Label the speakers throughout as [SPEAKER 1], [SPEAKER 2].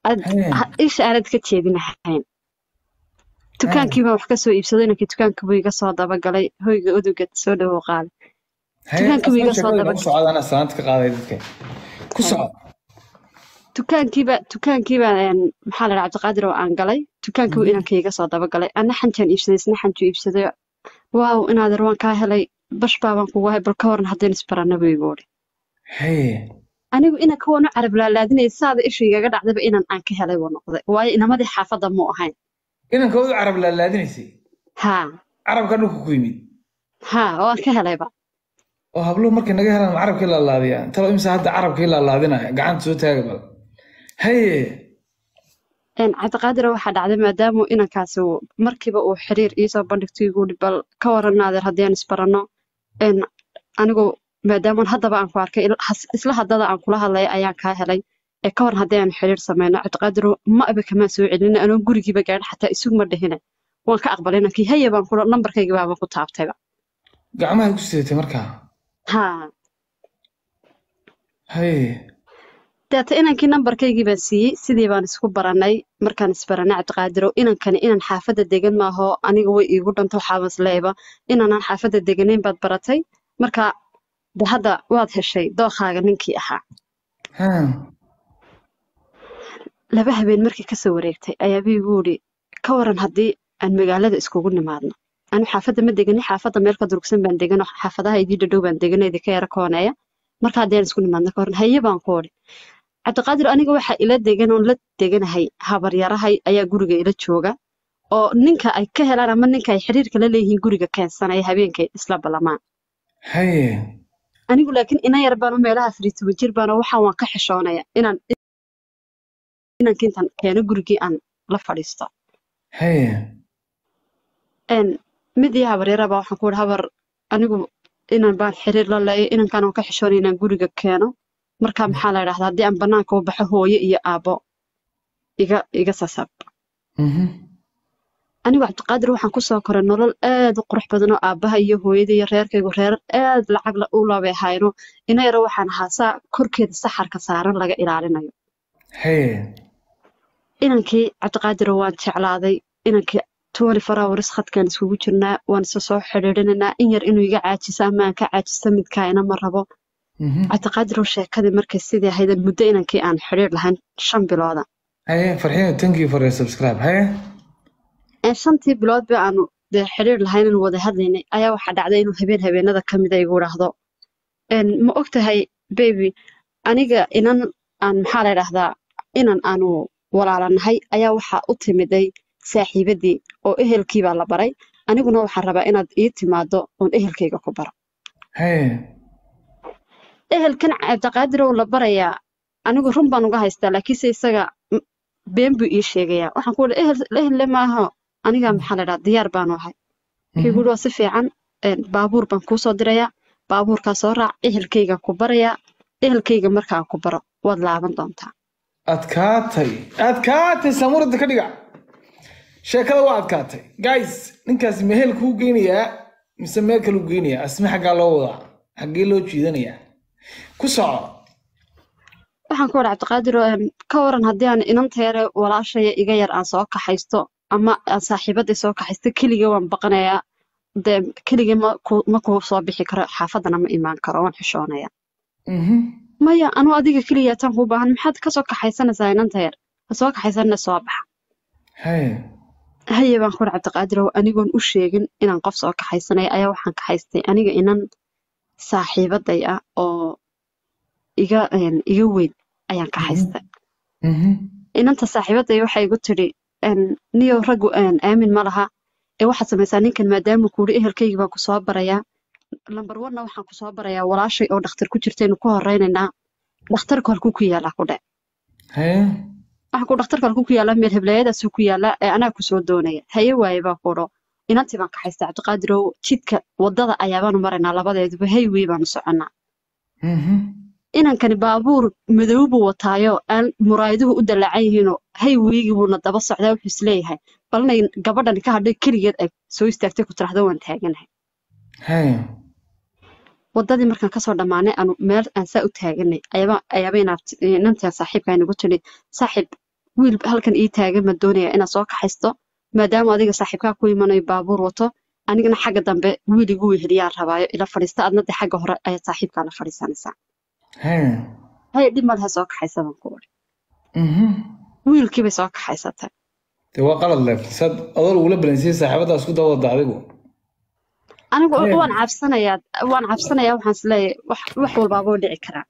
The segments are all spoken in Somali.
[SPEAKER 1] Haye.
[SPEAKER 2] إيش أنا كتشيدين حين تكان
[SPEAKER 1] Haye.
[SPEAKER 2] كيما wax ka soo iibsadayna ki tukaanka buu iga soo daba galay hoyga uduga soo dhawo qaal
[SPEAKER 1] Haye.
[SPEAKER 2] tukaanka buu
[SPEAKER 1] Asma
[SPEAKER 2] iga soo
[SPEAKER 1] sheekada
[SPEAKER 2] daba
[SPEAKER 1] inoo socda ana salaanta ka qaaday dadka. Ku
[SPEAKER 2] hay
[SPEAKER 1] soco.
[SPEAKER 2] tukaankiiba maxaa la dhahaa Cabdiqaadir oo aan galay tukaanka buu
[SPEAKER 1] Mhm.
[SPEAKER 2] inanka iga soo daba galay ana xantaan iibsaday isna xantu iibsaday waaw inaad waan ka helay bash baan kugu hay bal ka waran hadeen isbarana buu igu yiri
[SPEAKER 1] Haye.
[SPEAKER 2] anigu ina ka wano carab laalaadinay saada ishayga dhacdaba inaan aan ka helay waa noqday waayo inamadii xaafada mu ahayn
[SPEAKER 1] Inanka wuu carab laalaadinaysay.
[SPEAKER 2] ha
[SPEAKER 1] Carabka dhulka ku yimid.
[SPEAKER 2] ha waan ka helayba
[SPEAKER 1] Oo habluhu markay naga helaan carabkii laalaadiyaan. Talo imisa hadda carabkii laalaadinaya gacanta soo taaga bal. Haye.
[SPEAKER 2] Cabdiqaadir waxaa dhacday maadaama inankaasi markiiba uu xiriir iisoo bandhigtay igu yidhi bal ka waran naadeer haddii aan isbarano anigu maadaama haddaba aan ku arkay isla haddada aan kula hadlay ayaan kaa helay ka waran haddii aan xiriir sameyno Cabdiqaadir ma aba kamaa soo celin anoo gurigiiba gaadhin xataa isuguma dhihine waan ka aqbalay inankii haye baan kula nambarkayga baaba ku taabtayba
[SPEAKER 1] Gacmaha ku sidatay markaa.
[SPEAKER 2] haa
[SPEAKER 1] Haye.
[SPEAKER 2] deeta inankii nambarkaygii baan siiyey sidii baan isku baranay markaan isbaranay Cabdiqaadirow inankani inan xaafadda degan maaho aniga way iigu dhanto waxaaba isleeba inaanan xaafadda deganayn baad baratay marka de hadda waad heshay dookhaaga ninkii ahaa
[SPEAKER 1] Ha.
[SPEAKER 2] laba habeen markii kasoo wareegtay ayaaba igu yidhi ka waran haddii aan magaalada iskugu nimaadno anu xaafadda ma deganin xaafadda meel ka durugsan baan degan xaafadaha idii dhadhow baan deganay idinka yara kooneeya marka haddii aan isku nimaadno ka waran haye baan ku odhi Cabdiqaadir aniga waxa ila degan oo la deganahay habaryarahay ayaa guriga ila jooga oo ninka ay ka helaan ama ninka ay xiriirka la leeyihiin guriga keensanaya habeenkay isla balamaan
[SPEAKER 1] Haye.
[SPEAKER 2] anigu laakiin ina yar baan u meelaha 13 jir baan waxaan waan ka xishoonaya inaan kintan keeno gurigii aan la fadhiisto
[SPEAKER 1] Haye.
[SPEAKER 2] mid iyo habaryara baa waxaan ku yidhi habar anigu inaan baan xiriir la leeyahay inankaan waan ka xishoonaya inaan guriga keeno marka maxaa la yidhahdaa haddii aan banaanka u baxo hooyo iyo aabbo iga sasab
[SPEAKER 1] Mhm.
[SPEAKER 2] anigu Cabdiqaadir waxaan ku soo koray nolol aad u qurux badan oo aabbaha iyo hooyada iyo reerkaygu reer aad lacag u labay hayno ina yaro waxaan ahaa saa korkeeda saxarka saaran laga ilaalinayo
[SPEAKER 1] Haye.
[SPEAKER 2] inankii Cabdiqaadir waan jeclaaday inankii 24 hours khadkaan iskugu jirnaa waan isa soo xiriirinaynaa in yar inuu iga caajiso ama aan ka caajiso midkaayna ma rabo
[SPEAKER 1] Mhm.
[SPEAKER 2] Cabdiqaadir sheekadii markay sidii ahayd muddo inankii aan xiriir lahayn 5 bilooda
[SPEAKER 1] Haye. Farxiin, thank you for your subscribe. Haye.
[SPEAKER 2] shantii bilood ba aanu dee xiriir lahayn in wada hadlaynay ayaa waxaa dhacday inuu habeenada ka mid igu dhaahdo ma ogtahay baby aniga inan aan maxaa la yidhaahdaa inan aanu walaalanahay ayaa waxaa u timiday saaxiibadii oo ehelkii baa la baray aniguna waxaan rabaa inaad ii timaado oon ehelkayga ku baro
[SPEAKER 1] Haye.
[SPEAKER 2] ehelkan Cabdiqaadir oo la barayaa anigu run baan uga haystaa laakiinse isaga been buu ii sheegayaa waxaan ku yidhi ehel maaha aniga maxaa la yidhahdaa diyaar baan ahay kii guri waa si fiican baabuur baan kuu soo dirayaa baabuurkaa soo raac ehelkayga ku barayaa ehelkayga markaan ku baro waad laaban doontaa
[SPEAKER 1] adkaatay samuurada ka dhiga sheekada waa adkaatay guys ninkaasi mehel kuu geynayaa mise meel kale u geynayaa asme xaggaa loo wadaa xaggee loo jiidanayaa ku soco
[SPEAKER 2] waxaan ku wada Cabdiqaadir ka waran haddii aan inanta yare walaashaya iga yar aan soo kaxaysto ama aan saaxiibadii soo kaxaysto keligii waan baqanayaa dee keligii ma kuu soo bixi karo xaafadana ma imaan karo waan xishoonayaa maya anuu adiga keliya tan kuu baahan maxaad ka soo kaxaysanaysaa inanta yar ha soo kaxaysanna soo baxa haye baan ku wada Cabdiqaadir anigoon u sheegin inaan qof soo kaxaysanaya ayaa waxaan kaxaystay aniga inan saaxiibaday ah oo iga weyn ayaan ka haystay inanta saaxiibaday waxay igu tiri niyo raggu aamin ma laha waxaad samaysaa ninkan maadaama kuuri ehelkayga baan ku soo barayaa lambar 1 waxaan ku soo barayaa walaashay oo dhakhtar ku jirtaynu ku horeynaynaa dhakhtarka halkuu ku yaalaa ku dhe waxaan ku dhakhtarka halkuu ku yaalaa meel heblayadaas ku yaalaa anaa ku soo doonaya haye waaye baa ku dho inantii baan ka haystay Cabdiqaadir oo jidka wadada ayaabaanu maraynaa labadeeduba hayway baanu soconaa inankani baabuur madow buu wataayo aan muraayaduhu u dalacan yihiinoo haywaygi buuna daba socdaa wuxuu isleeyahay balnay gabadhan ka hadhay keligeed ay soo istaagtay ku tiraahdo waan taaganahay wadadii markaan kasoo dhammaanay aanu meel aan saa u taaganay ayaaba inantaan saaxiibkaa inagu tiri saaxiib wiil halkan ii taagan ma doonaya inaad soo kaxaysto maadaama adiga saaxiibkaa ku imanayo baabuur wato anigana xagga dambe wiil igu weheliyaan rabaayo ila fadhiista adna de xagga hore ayaad saaxiibkaa la fadhiisanaysaa hay dhib malaha soo kaxaysa baan ku uri wiilkii bay soo kaxaysatay
[SPEAKER 1] dee waa qalad leef sad adoo lagula balansiyey saaxiibadaas ku dawada adigu
[SPEAKER 2] anigu waan cabsanayaa waxaan isleeyahay wax walbaaba oo dhici karaa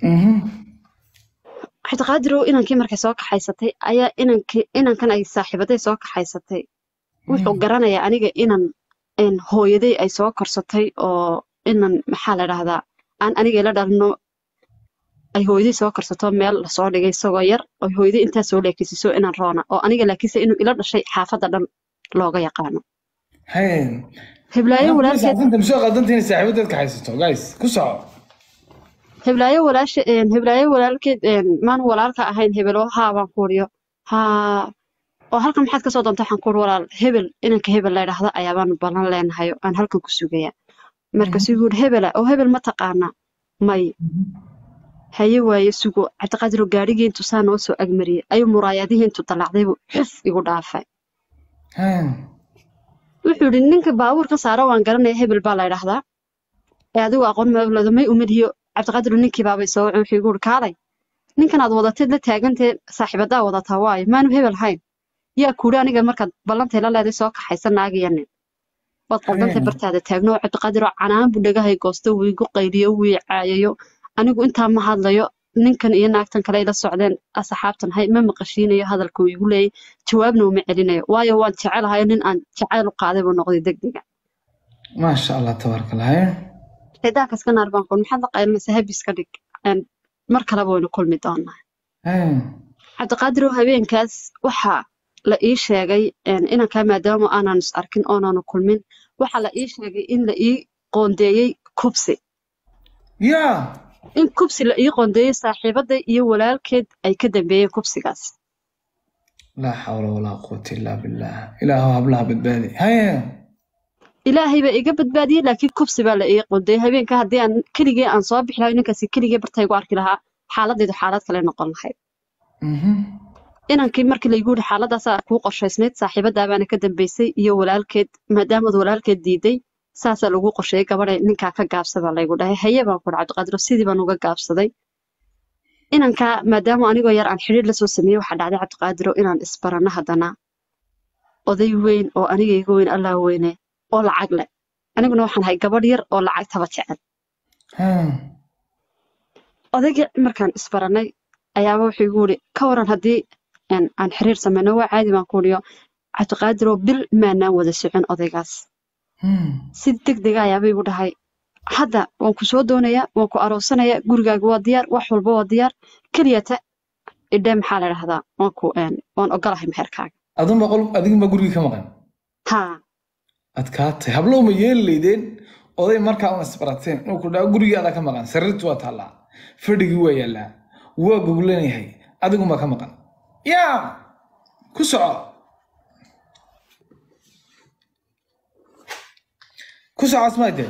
[SPEAKER 2] cabdiqaadir oo inankii markay soo kaxaysatay ayaa inankan ay saaxiibaday soo kaxaysatay wuxuu garanayaa aniga inan hooyaday ay soo korsatay oo inan maxaa la dhahdaa aan aniga ila dhalno ay hooyaday soo korsato meel lasoo dhigay isagoo yar oo hooyaday intaa soo leekisiso inan roona oo aniga laakiinse inuu ila dhashay xaafadda dhan looga yaqaano heblaayo walaalkeed
[SPEAKER 1] soo qaldantiin saaxiibadeed kaxaysato guys ku soco
[SPEAKER 2] heblaayo walaalkeed maanu walaalka ahayn hebelo haa baan ku uriyo haa oo halkan maxaad kasoo doonta waxaan ku uri walaal hebel inanka hebel la dhahda ayaabaan ballan leenahay aan halkan ku sugaya markaasuu yidhi hebela oo hebel ma taqaanaa may haye waaye sugo cabdiqaadir gaadhigii intuu saa noo soo agmariyey ayuu muraayadihii intuu dalaacdaybu xuf igu dhaafay wuxuu yidhi ninka baabuurka saara waan garanaya hebel baa la dhahdaa ee adigu aqoon mawlado may umadiyo cabdiqaadir ninkii baabay soo wuxuu igu yidhi kaalay ninkan aad wadateed la taagantee saaxiibadaa wadataa waayo maanu hebel hayn yaa kuuri aniga markaad ballantay la leeday soo kaxaysa naagiyo nin waad qaldantay bartaada taagno cabdiqaadir oo canaan buu dhagahay goosto wuu igu qayliyo wuu caayayo anigu intaa ma hadlayo ninkan iyo naagtan kale ila socdeen asxaabtan hay ma maqashiinayo hadalka uu igu leeyay jawaabna uma celinayo waayo waan jecelahay nin aan jacayl u qaaday buu noqday degdega
[SPEAKER 1] maasha allah tabaarakallah
[SPEAKER 2] ciidaankaas ka naar baan ku maxaad la qaylinaysaa habis ka dhig mar kale waynu kulmi doonaa cabdiqaadir oo habeenkaas waxa la ii sheegay inankaa maadaama aanan is arkin oonaanu kulmin waxa la ii sheegay in la ii qoondeeyey kubsi in kubsi la ii qoondeeyey saaxiibaday iyo walaalkeed ay ka dambeeyeen kubsigaas
[SPEAKER 1] laa xawla walaa quwata illaa billah ilaahu hablaha badbaadi
[SPEAKER 2] ilaahay baa iga badbaadiyey laakiin kubsi baa la ii qoondeeyey habeenka haddii aan keligee aan soo bixi lahay ninkaasi keligee bartaygu arki lahaa xaaladdeedu xaalad kale noqon lahayd inankii markii laygu yidhi xaaladaasaa kuu qorshaysnayd saaxiibadaa baana ka dambeysay iyo walaalkeed maadaamaad walaalkeed diiday saasaa lagu qorsheeyey gabadhay ninkaa ka gaabsada laygu dhahay haye baan ku dhaca cabdiqaadir sidii baan uga gaabsaday inankaa maadaama anigoo yar aan xidhiir la soo sameeyey waxaa dhacday cabdiqaadiro inaan isbarano haddana oday weyn oo aniga iga weyn allah weyne oo lacag leh aniguna waxaan ahay gabadh yar oo lacag taba jecel odaygii markaan isbaranay ayaaba wuxuu igu yidhi ka waran haddii aan xiriir sameyno waa caadi baan ku uriyo cabdiqaadiroo bil maanaan wada socon odaygaas si degdega ayaaba igu dhahay hadda waan ku soo doonayaa waan ku aroosanayaa gurigaaga waa diyaar wax walba waa diyaar keliyata idhe maxaa la dhahdaa waan ogolahay meherkaaga
[SPEAKER 1] adiguma gurigii ka maqan
[SPEAKER 2] haa
[SPEAKER 1] adkaatay hablow ma yeeli leydeen oday markaa una isbarateen inuu ku dhaho gurigaada ka maqan sariirtu waa taallaa fadhigii waa yaallaa waa goglanayahay adiguma ka maqan yaa ku soco asmaayte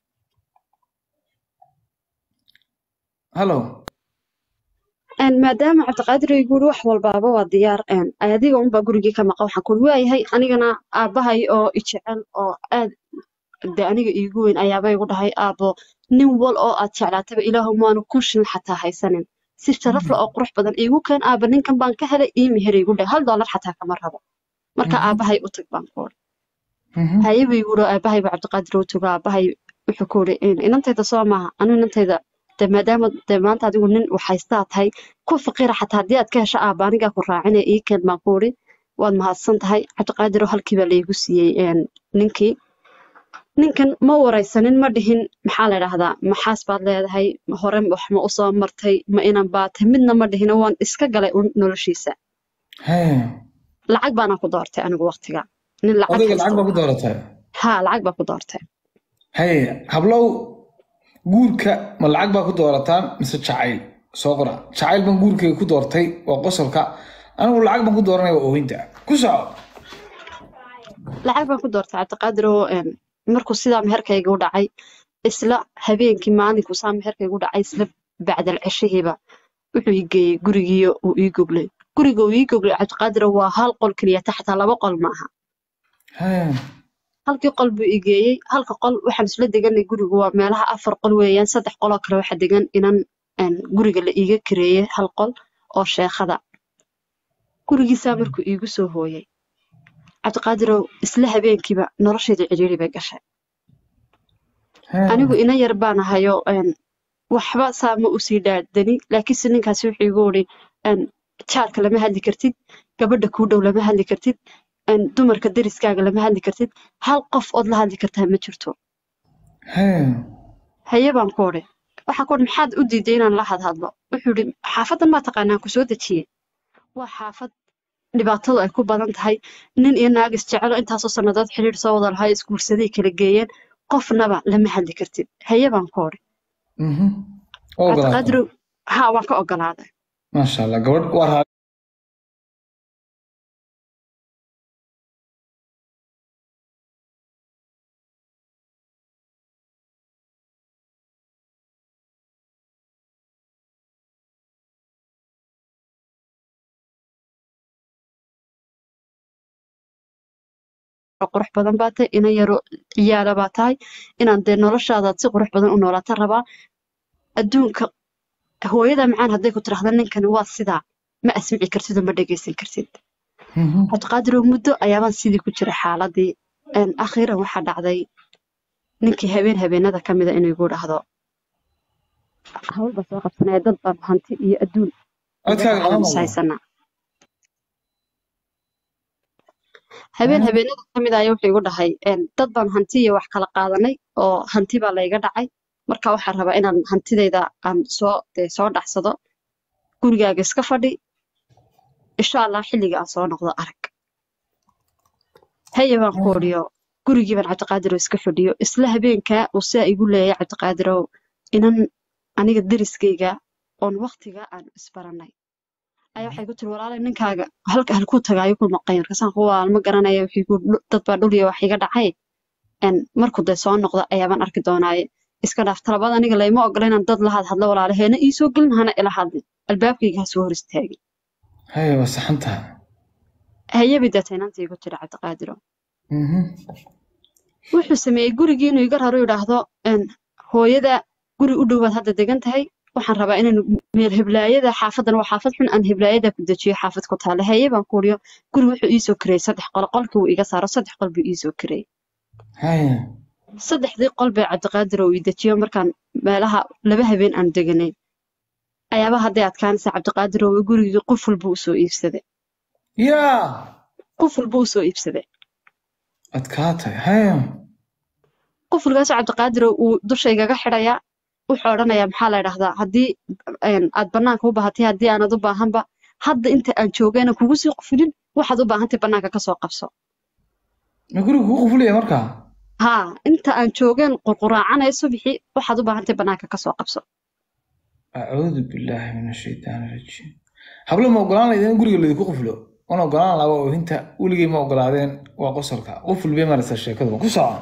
[SPEAKER 1] hallo
[SPEAKER 2] maadaama cabdiqaadir igu yidhi wax walbaaba waa diyaar adiga unbaa gurigii ka maqan waxaan kuli waayahay anigana aabbahay oo ijecel oo aad de aniga iigu weyn ayaaba igu dhahay aabbo nin wal oo aad jeclaataba ilaahu maanu kun shil xataa haysanin si sharaf leh oo qurux badan iigu keen aabba ninkan baan ka helay ii meher igu dhahay $1 xataa kama rabo marka aabbahay u tag baan ku uri haye buu igu yidhi aabbahay baa cabdiqaadir u tago aabbahay wuxuu ku yidhi inantayda soo maaha anigu inantayda de maadaama de maanta adigu nin waxaystaa tahay ku faqiira xataa haddii aad ka hesho aabba anigaa ku raacinaya ii keen baan ku uri waad mahadsan tahay cabdiqaadiroo halkii baa laygu siiyey ninkan ma waraysanin ma dhihin maxaa la dhahdaa maxaas baad leedahay hore wax ma u soo martay ma inan baatay midna ma dhihin waan iska galay noloshiisa lacag baana ku doortay anigu waqtiga nin
[SPEAKER 1] lacag baa ku dooratay
[SPEAKER 2] haa lacag baa ku doortay
[SPEAKER 1] hablow guurka ma lacag baa ku doorataan mise jacayl soo qora jacayl baan guurkayga ku doortay waa qosolka anigu lacag baan ku dooranaya waa oohinta ku soco
[SPEAKER 2] lacag baan ku doortay cabdiqaadir oo markuu sidaa meherkayga u dhacay isla habeenkii maalinkuusaa meherkayga u dhacay isla bacdal ceshihiiba wuxuu ii geeyey gurigiiyo uu ii goglay guriga uu ii goglay cabdiqaadir waa hal qol keliya xataa laba qol maaha
[SPEAKER 1] haya
[SPEAKER 2] halkii qol buu i geeyey halka qol waxaan isla deganay gurigu waa meelaha 4 qol weeyaan 3 qoloo kale waxa degan inan guriga la iiga kireeyey hal qol oo sheekhada gurigiisaa markuu iigu soo hooyay cabdiqaadirow isla habeenkiiba nolosheeda ciriiri bay gashay
[SPEAKER 1] haya
[SPEAKER 2] anigu ina yar baan ahayo waxba saa ma usii dhaadani laakiinse ninkaasi wuxuu igu uri jaarka lama hadli kartid gabadha kuu dhow lama hadli kartid dumarka deriskaaga lama hadli kartid hal qof ood la hadli kartaa ma jirto
[SPEAKER 1] haya
[SPEAKER 2] haye baan ku odhi waxaan ku odhi maxaad u diiday inaan la hadhadlo wuxuu yidhi xaafadan maa taqaanaan ku soo dejiyey waa xaafad dhibaatadu ay ku badan tahay nin iyo naag isjecelo intaasoo sannadood xiriir soo wada lahaa isguursaday kala geeyeen qofnaba lama hadli kartid haye baan ku odhi
[SPEAKER 1] oo ogolaatay
[SPEAKER 2] cabdiqaadirow haa waan ka ogolaaday
[SPEAKER 1] maasha allah gabadh waa raali
[SPEAKER 2] oo qurux badan baa tahay ina yaro ciyaala baa tahay inaan dee noloshaadaad si qurux badan u noolaata rabaa adduunka hooyada macaan hadday ku tiraahda ninkani waa sidaa ma asmici kartid oo ma dhegaysan kartid cabdiqaadirow muddo ayaabaan sidii ku jira xaaladii akhiiran waxaa dhacday ninkii habeenada ka mida inuu igu dhahdo hawl baa soo qabsanaya dad baan hanti iyo adduun
[SPEAKER 1] codkaaga lama maqlo
[SPEAKER 2] haysanaa habeenada ka mid ayaa wuxuu igu dhahay dad baan hanti iyo wax kala qaadanay oo hanti baa layga dhacay marka waxaan rabaa inaan hantidayda aan soo dhacsado gurigaaga iska fadhi insha allah xilliga aan soo noqdo arag haye baan ku odhiyo gurigii baan cabdiqaadirow iska fadhiyo isla habeenkaa uu sidaa igu leeyahay cabdiqaadirow inan aniga deriskayga oon waqtiga aan isbaranay ayaa waxay ku tiri walaalay ninkaaga halkuu tagaayo ku maqan markaasaan kuwa ma garanaya dad baa dhul iyo wax iga dhacay markuu dee soo noqdo ayaabaan arki doonaaye iska dhaaf talabada aniga layma ogola inaan dad la hadlo walaalaheena iisoo gelin hana ila hadlin albaabkayga ha soo hor istaagin
[SPEAKER 1] haya waa saxan tahay
[SPEAKER 2] hayebi deetay inanta igu tiri cabdiqaadirow wuxuu sameeyey gurigii inuu iga raro yidhaahdo hooyada guri u dhowaad hadda degan tahay waxaan rabaa inaan meel heblaayada xaafadan waa xaafad xun aan heblaayada ku dejiyo xaafad ku taala haye baan ku uriyo guri wuxuu iisoo kireeyey 3 qol qolkii uu iga saaro 3 qol buu iisoo kireeyey
[SPEAKER 1] haya
[SPEAKER 2] 3dii qol bay cabdiqaadirow ii dejiyo markaan meelaha 2 habeen aan deganay ayaaba hadday adkaanaysa cabdiqaadirow gurigii quful buu usoo iibsaday
[SPEAKER 1] yaa
[SPEAKER 2] quful buu usoo iibsaday
[SPEAKER 1] adkaatay haya
[SPEAKER 2] qufulkaas cabdiqaadirow uu dushaygaga xidhayaa wuxuu odhanayaa maxaa la yidhaahdaa haddii aad bannaanka u baahatay haddii aanad u baahanba hadda inta aan joogayna kugu sii qufulin waxaad u baahantay bannaanka ka soo qabso
[SPEAKER 1] ma guriga kugu qufulaya markaa
[SPEAKER 2] haa inta aan joogeen qurquraacanaya subixii waxaad u baahantay bannaanka ka soo qabso
[SPEAKER 1] acuudu billaahi min ashaytaani rajiim hablo ma ogolaan lahayd in guriga laydinku qufulo wana ogolaan lahaa waa oohinta weligay ma ogolaadeen waa qosolka quful bay maraysa sheekadu ku soco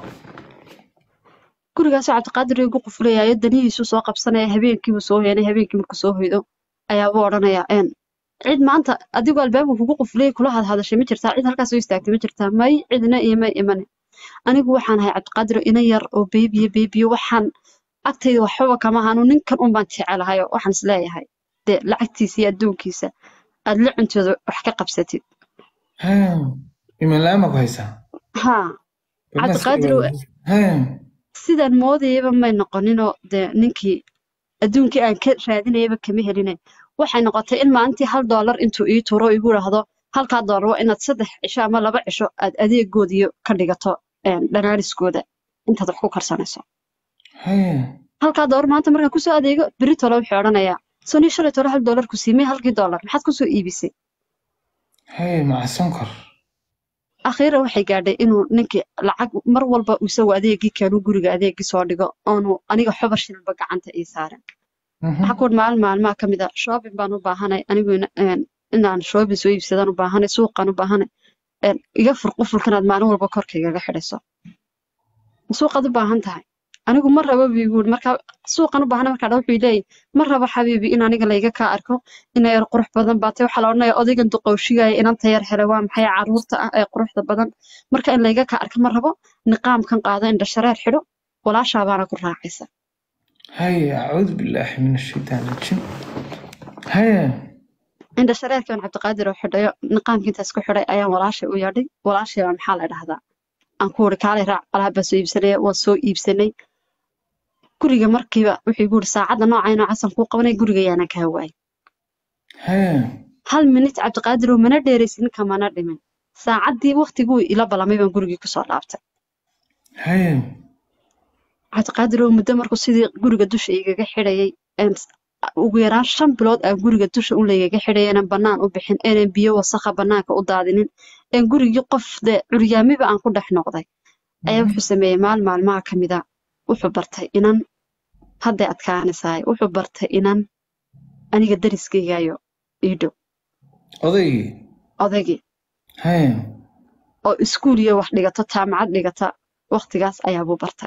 [SPEAKER 2] gurigaas cabdiqaadir igu qufulayayo danihiisu soo qabsanaya habeenkiibuu soo heenay habeenkii markuu soo hoydo ayaabuu odhanayaa cid maanta adigoo albaabka kugu qufulay kula hadhadashay ma jirtaa cid halkaas soo istaagtay ma jirtaa may cidna iyo may imane anigu waxaan ahay cabdiqaadir ina yar oo beebiyo waxaan agtayda waxbaba kama ahanu ninkan un baan jecelahayo waxaan isleeyahay dee lacagtiisa iyo adduunkiisa aad la cuntooda wax ka qabsatid
[SPEAKER 1] iman la-aan baa ku haysaa
[SPEAKER 2] haa cabdiqaadir sidaan moodayaba may noqoninoo dee ninkii adduunkii aan ka raadinayaba kama heline waxay noqotay in maalintii $1 intuu ii tuuro igu idhaahdo halkaa $1 waa inaad 3 cisho ama 2 cisho aad adeegoodiyo ka dhigato dhanaaniskooda intaad wax ku karsanayso halkaa $1 maanta markaan kusoo adeego beri tolo wuxuu odhanayaa soo nii shalay tolo $1 ku siimay halkii $1 maxaad kusoo iibisay
[SPEAKER 1] maca sonkor
[SPEAKER 2] akhiiran waxay gaadhay inuu ninkii lacag mar walba isagu adeegii keenuu guriga adeegii soo dhigo oonu aniga xobar shilba gacanta ii saaran waxaa ku maalmaha ka mid a shopping baan u baahanay anigu inaan shopping soo iibsadaan u baahanay suuqaan u baahanay iga fur qufulkanaad maalin walba korkaygaga xidhayso suuqaad u baahan tahay anigu ma rabo buu marka suuqan u baahna marka wuxuu leeyahay ma rabo xabiibi in aniga layga ka arko in ay qurux badan baatay waxa la odhanayaa odaygan duqowshigaya inanta yar hele waa maxay caruurta ah ee quruxda badan marka in layga ka arko ma rabo niqaamkan qaado indha shareer xidho walaashaa baana ku raacaysa
[SPEAKER 1] هيا أعوذ بالله من الشيطان الرجيم هيا
[SPEAKER 2] indha shareerkan cabdiqaadir oo xidhayo niqaamka intaas ku xidhay ayaan walaashay u yeedhay walaashay baa maxaa la dhahdaa aan ku wuri kaalay raac alaab baa soo iibsanaya waan soo iibsanay guriga markiiba wuxuu igu yiri saacadda noocay noocasan kuu qabanay guriga yaana kaa waayay
[SPEAKER 1] هيا
[SPEAKER 2] hal minute cabdiqaadir oo mana dheeraysin kamana dhimin saacaddii waqtiguu ila ballamay baan gurigii kusoo dhaabtay
[SPEAKER 1] هيا
[SPEAKER 2] cabdiqaadir oo muddo markuu sidii guriga dusha igaga xidhayay ugu yaraan 5 bilood aan guriga dusha u leeyahay xidhay inaan banaan u bixin inaan biyo wasakha banaanka u daadinin in gurigii qof curyaamiba aan ku dhex noqday ayaa wuxuu sameeyay maalmaha kamida wuxuu bartay inaan hadda adkaanaysaay wuxuu bartay inaan aniga dariskaygayo ii dhow odaygi
[SPEAKER 1] هيا
[SPEAKER 2] oo iskuul iyo wax dhigato jaamacad dhigata waqtigaas ayaa buu bartay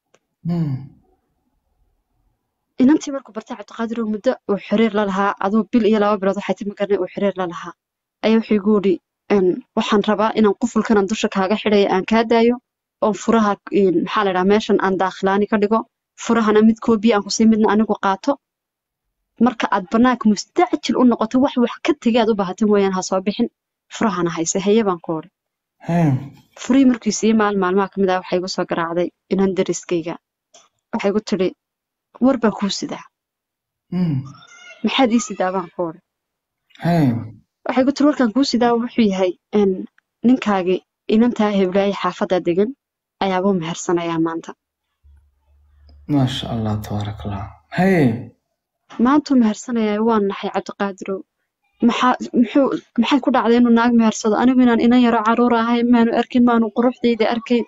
[SPEAKER 2] inantii markuu bartay cabdiqaadir oo muddo uu xiriir la lahaa adoo bil iyo 2 bilood waxay timi karnay uu xiriir la lahaa ayaa wuxuu igu yiri waxaan rabaa inaan qufulkan dusha kaaga xidhay aan ka daayo oo furaha maxaa la dhahaa meeshan aan daakhlaani ka dhigo furahana mid koobi aan ku sii midna anigu qaato marka aad banaanka mustacjil u noqoto wax ka tagay aad u baahatin weeyaan ha soo bixin furahana hayse haye baan ku hore furii markii sii maalmaha kamid ah waxay igu soo garaacday inaan dariskayga waxay igu tiri war baa kuu sidaa maxaad ii sidaa baan ku hore waxay igu tiri warkaan kuu sidaa wuxuu yahay ninkaagii inantaa heblaaya xaafadda degan ayaabuu mehersanayaa maanta
[SPEAKER 1] maasha allah tabaarak allah haye
[SPEAKER 2] maantuu mehersanayaa waan naxay cabdiqaadirow maxay ku dhacday inuu naag mehersado anigu inaan inan yaro caruur ahay maanu arkin maanu quruxdayda arkayn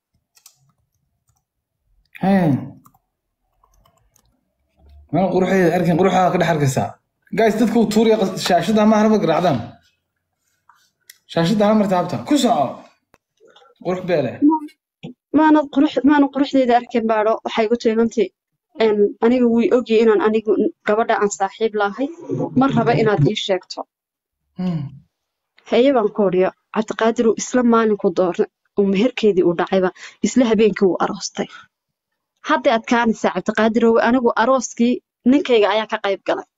[SPEAKER 1] maanu quruxdayda arkayn quruxdaada ka dhex arkaysaa guys dadka uu tuuriya shaashada ma harba garaacdaan shaashada hal marta habta ku soco qurux beele
[SPEAKER 2] maanu quruxdayda arkayn baadho waxay igu tiri inantii aniga way ogyahay inaan anigu gabadha aan saaxiib lahay ma raba inaad ii sheegto haye baan ku horiyo cabdiqaadirow isla maalinku doorna uu meherkeedii u dhacayba isla habeenkii uu aroostay hadday adkaanaysaa cabdiqaadirow anigu arooskii ninkayga ayaa ka qayb galay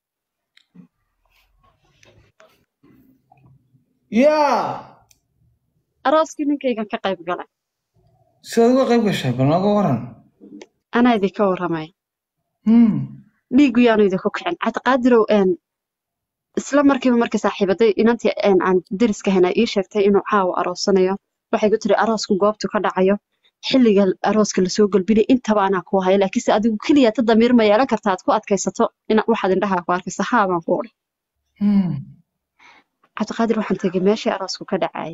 [SPEAKER 2] arooskii ninkaygan ka qayb galay
[SPEAKER 1] sidaad uga qayb gashay bal nooga waran
[SPEAKER 2] anaa idinka warramay dhiigu yaanu idinku kicin cabdiqaadirow isla markiiba markii saaxiibaday inantii aan deriska hena ii sheegtay inuu caawa aroosanayo waxay ku tiri aroosku goobtu ka dhacayo xilliga arooska lasoo galbinay intaba anaa ku haya laakiinse adigu keliya ta damiir ma yeelan karta aad ku adkaysato waxaad indhaha ku arkaysa haa baan ku odhi cabdiqaadir waxaan tegey meeshii aroosku ka dhacayay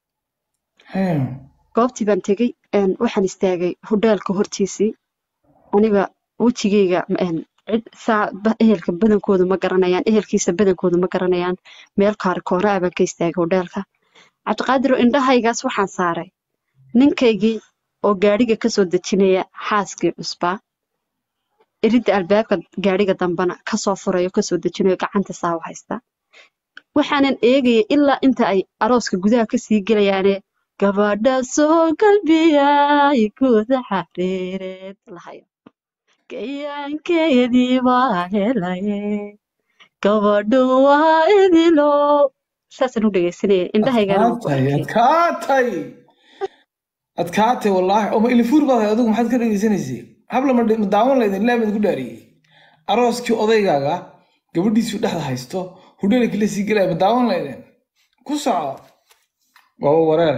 [SPEAKER 2] goobtii baan tegey waxaan istaagay hodheelka hortiisii aniga wejigayga ehelka badankoodu ma garanayaan ehelkiisa badankoodu ma garanayaan meel kaarikoora baan ka istaagay hodheelka cabdiqaadir indhahaygaas waxaan saaray ninkaygii oo gaadhiga kasoo dejinaya xaaskii cusbaa iridda albaabka gaadhiga dambana kasoo furayo kasoo dejinayo gacanta saawa haysta waxaanan eegaya ilaa inta ay arooska gudaha kasii gelayaane gabadha soo galbiyay guda xariireed lahayo gayaankeedii baa helaye gabadhu waa idilo saasaan u dhegaysanaya indhahaygana
[SPEAKER 1] adkaatay wallaahi oo ma ilifuur baad adigu maxaad ka dhegaysanaysay habla ma daawan laydin ilaa mid ku dhaariyey arooskii odaygaaga gabadhiisuu dhexda haysto hudheelkii la sii gelaya ma daawan laydin ku soco waa wareere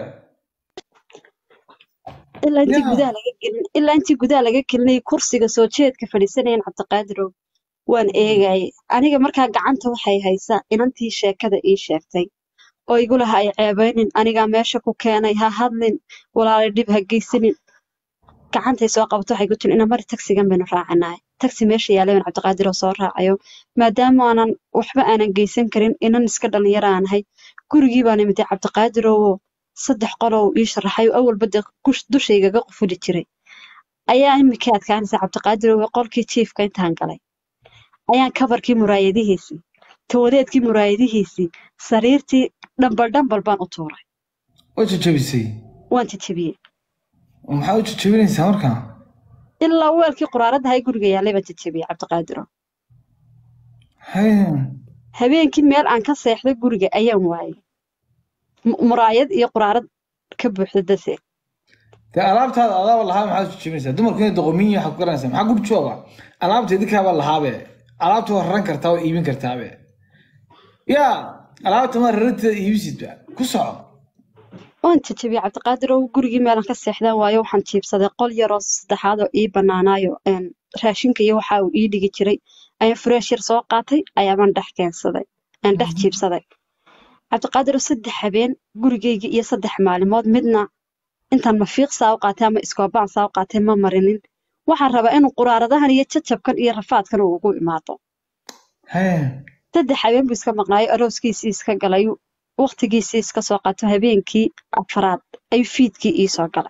[SPEAKER 2] ilaa intii gudaha laga gelinay kursiga soo jeedka fadhiisanayaan cabdiqaadirow waan eegayay aniga markaa gacanta waxay haysaa inantii sheekada ii sheegtay oo igu laha ay ceebaynin anigaa meesha ku keenay ha hadlin walaalay dhib ha geysanin gacantay soo qabato waxay ku tiri ina mari tagsigan baynu raacanahay tagsi meesha yaalay baan cabdiqaadir oo soo raacayo maadaama aanan waxba aanan geysan karin inan iska dhalinyaro aan ahay gurigii baan imiday cabdiqaadir oo 3 qolow ii sharaxay awalba dushaygaga qufuli jiray ayaa imika adkaanaysa cabdiqaadir oo qolkii jiifka intaan galay ayaan kabarkii muraayadihiisii tawadeedkii muraayadihiisii sariirtii dhambal baan u tuuray
[SPEAKER 1] waa jajabisay
[SPEAKER 2] waan jajabiyey
[SPEAKER 1] maxaa u jajabinaysaa markaa
[SPEAKER 2] ilaa weelkii quraarada hay guriga yaalay baan jajabiyey cabdiqaadiro habeenkii meel aan ka seexday guriga ayaan waayay muraayad iyo quraarad ka buuxda dase
[SPEAKER 1] dee alaabtaada adaaba lahaa maxaad u jajabinaysaa dumarku inay doqomiyin waxaad ku garanaysaa maxaa guri jooga alaabta idinkaaba lahaabe alaabta waa raran kartaa waa iibin kartaabe yaa alaabta ma rararteeda iibisidba ku soco
[SPEAKER 2] waan jajabiyey cabdiqaadir oo gurigii meelan ka seexdaan waayo waxaan jiibsaday qol yaroo saddexaad oo ii banaanaayo raashinka iyo waxa uu ii dhigi jiray ayaan fureesh yar soo qaatay ayaabaan dhex keensaday aan dhex jiibsaday cabdiqaadir oo 3 habeen gurigayga iyo 3 maalimood midna intaan mafiiq saa u qaatay ama iskoobaan saa u qaatay ma marinin waxaan rabaa inuu quraaradahan iyo jajabkan iyo rafaadkan uu ugu imaado 3 habeen buu iska maqnaayo arooskiisii iska galay waqtigiisii iska soo qaato habeenkii afraad ay fiidkii ii soo galay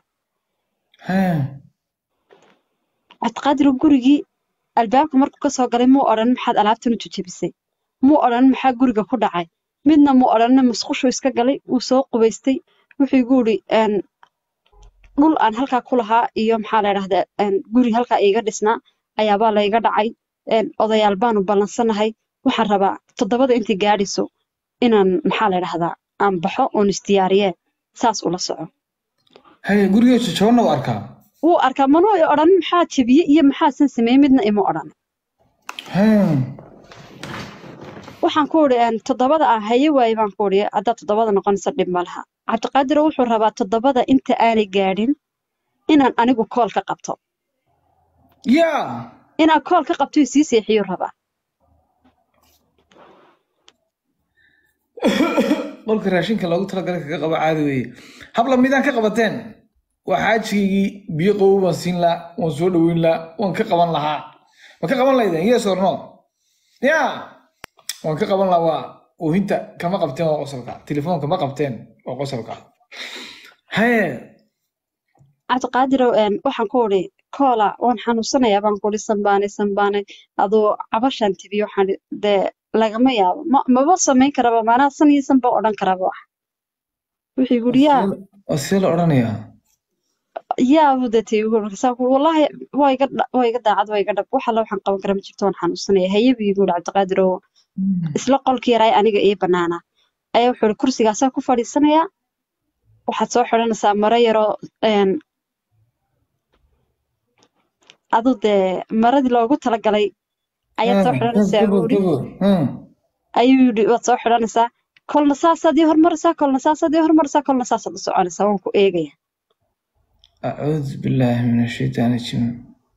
[SPEAKER 2] cabdiqaadir gurigii albaabka markuu ka soo galay muu odhan maxaad alaabtan u jajabisay muu odhan maxaa guriga ku dhacay midna muu odhan musqushu iska galay wuu soo qubaystay wuxuu igu yidhi dhul aan halkaa ku lahaa iyo maxaa la yidhahdaa guri halkaa iiga dhisnaa ayaabaa layga dhacay odayaal baanu ballansanahay waxaan rabaa 7 intii gaadhiso inaan maxaa la yidhahdaa aan baxo oon isdiyaariyee saas ula soco
[SPEAKER 1] guriga jajabanna u arkaa
[SPEAKER 2] wuu arkaa manuu i odhan maxaa jabiye iyo maxaasan sameeyey midna ima odhan waxaan ku idhi 7 aan haye waaye baan ku idhi haddaad 7 noqonaysa dhib ma laha cabdiqaadir wuxuu rabaa 7 inta aanay gaadhin inaan anigu kool ka qabto inaan kool ka qabto sii seexiyo rabaa
[SPEAKER 1] qolka raashinka loogu talagalay kaga qaba caadi weeye habla midaan ka qabateen waa xaajigii biyo qabow baan siin lahaa waan soo dhaweyn lahaa waan ka qaban lahaa ma ka qaban lahaydeen yes or no ya waan ka qaban lahaa waa oohinta kama qabteen waa qosolka telefoonka ma qabteen waa qosolka
[SPEAKER 2] cabdiqaadir waxaan ku idhi koola waan xanuunsanayaa baan ku idhi sanbaanay adoo cabashaan tibiyo waxaan dee lagama yaabo maba samayn karaba maanaa san iyo san baa odhan karaba wax wuxuu igu yidhi
[SPEAKER 1] see la odhanayaa
[SPEAKER 2] yaabu datay wallaahi waa iga daacad waa iga dhab wax alla waxaan qaban kara ma jirto waan xanuunsanaya hayebu igu yidhi cabdiqaadir oo isla qolkii yaraay aniga ii banaana ayaa wuxuu yidhi kursigaasaa ku fadhiisanayaa waxaad soo xidhanaysaa maro yaroo adu dee maradii loogu talagalay ayaad soo xidhanaysaa ayuu yidhi waad soo xidhanaysaa kolna saasaad ii hormaraysaa kolna saasaad ii hormaraysaa kolna saasaad u soconaysaa waan ku eegaya
[SPEAKER 1] acuudu billaahi min ashaytaani rajiim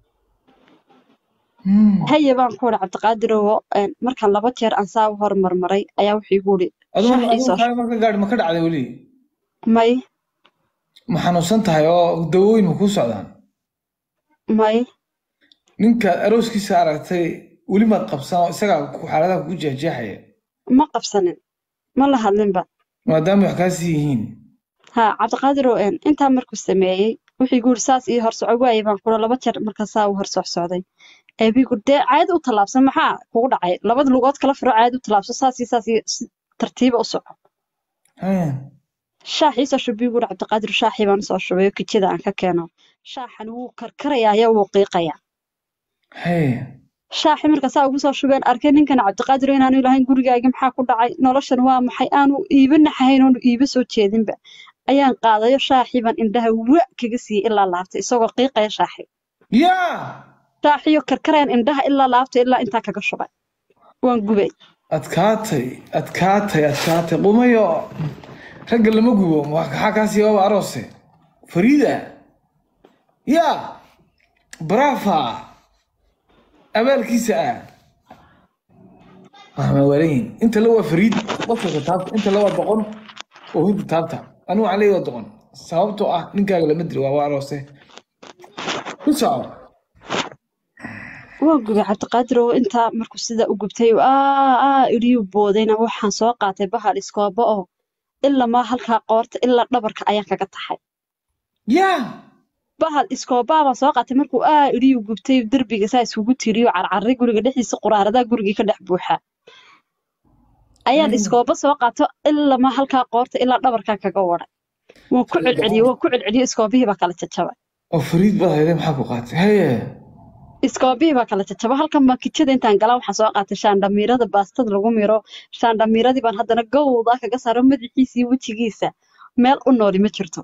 [SPEAKER 2] haye baan ku idhi cabdiqaadir oo markaan 2 jeer aan saa u hormarmaray ayaa wuxuu igu yidhi
[SPEAKER 1] marka gaadhi ma ka dhacday weli
[SPEAKER 2] may
[SPEAKER 1] ma xanuunsan tahay oo dawooyin ma kuu socdaan
[SPEAKER 2] may
[SPEAKER 1] ninkaad arooskiisa aragtay weli maad qabsan oo isagaa xaaladaha kugu jeexjeexaya
[SPEAKER 2] ma qabsanin ma la hadlinba
[SPEAKER 1] maadaama wax kaasii yihiin
[SPEAKER 2] cabdiqaadir oo intaa markuu sameeyey wuxuu igu yidhi saas ii horsoco waaye baan kula 2 jeer markaa saa u horsocday eebigu dee caadi u tallaabsan maxaa kugu dhacay 2 lugood kala furo caadi u tallaabso saas si tartiiba u soco shaaxii soo shubigu yidhi cabdiqaadir shaaxii baan soo shubay kijada aan ka keeno shaaxan wuu karkarayaa ayaa wuu qiiqayaa shaaxii markaa saa ugu soo shubeen arkay ninkan cabdiqaadir inaanu ilahayn gurigaaga maxaa ku dhacay noloshan waa maxay aanu iiba naxahayn oonu iiba soo jeedinba ayaan qaadayo shaaxii baan indhaha wa kaga siiyey ilaa laabtay isagoo qiiqaya shaaxii shaaxiyo karkarayaan indhaha ilaa laabtay ilaa intaa kaga shubay waan gubay
[SPEAKER 1] adkaatay qumayo ragga lama gubo maxaa kaasii waaba aroose fariida brava abaalkiisa walayn inta la waa fariid qofka taabta inta la waa doqon oo hinta taabta anu waxaan leeyahay doqon sababtoo ah ninkaaga lama dilo waa aroose ku soco
[SPEAKER 2] waan gubay cabdiqaadir oo intaa markuu sida u gubtay idhiyu boodayna waxaan soo qaatay bahal iskoobo oo ilaa ma halkaa qoorta ilaa dhabarka ayaan kaga taxay bahal iskoobaaba soo qaatay markuu iriyu gubtay derbiga saa isugu tiriyo carcarray guriga dhexdiisa quraaradaa gurigii ka dhex buuxa ayaan iskooba soo qaato ilaa ma halkaa qoorta ilaa dhabarkaa kaga waday waan ku celceliyey iskoobihii baa kala jajabay
[SPEAKER 1] oo fariid baa hayday maxaa ku qaatay haye
[SPEAKER 2] iskoobihii baa kala jajabay halkan baan kijada intaan galaa waxaan soo qaatay shaandhamiirada baastada lagu miro shaandhamiiradii baan haddana gowdaa kaga saaro madaxiisa iyo wejigiisa meel u nooli ma jirto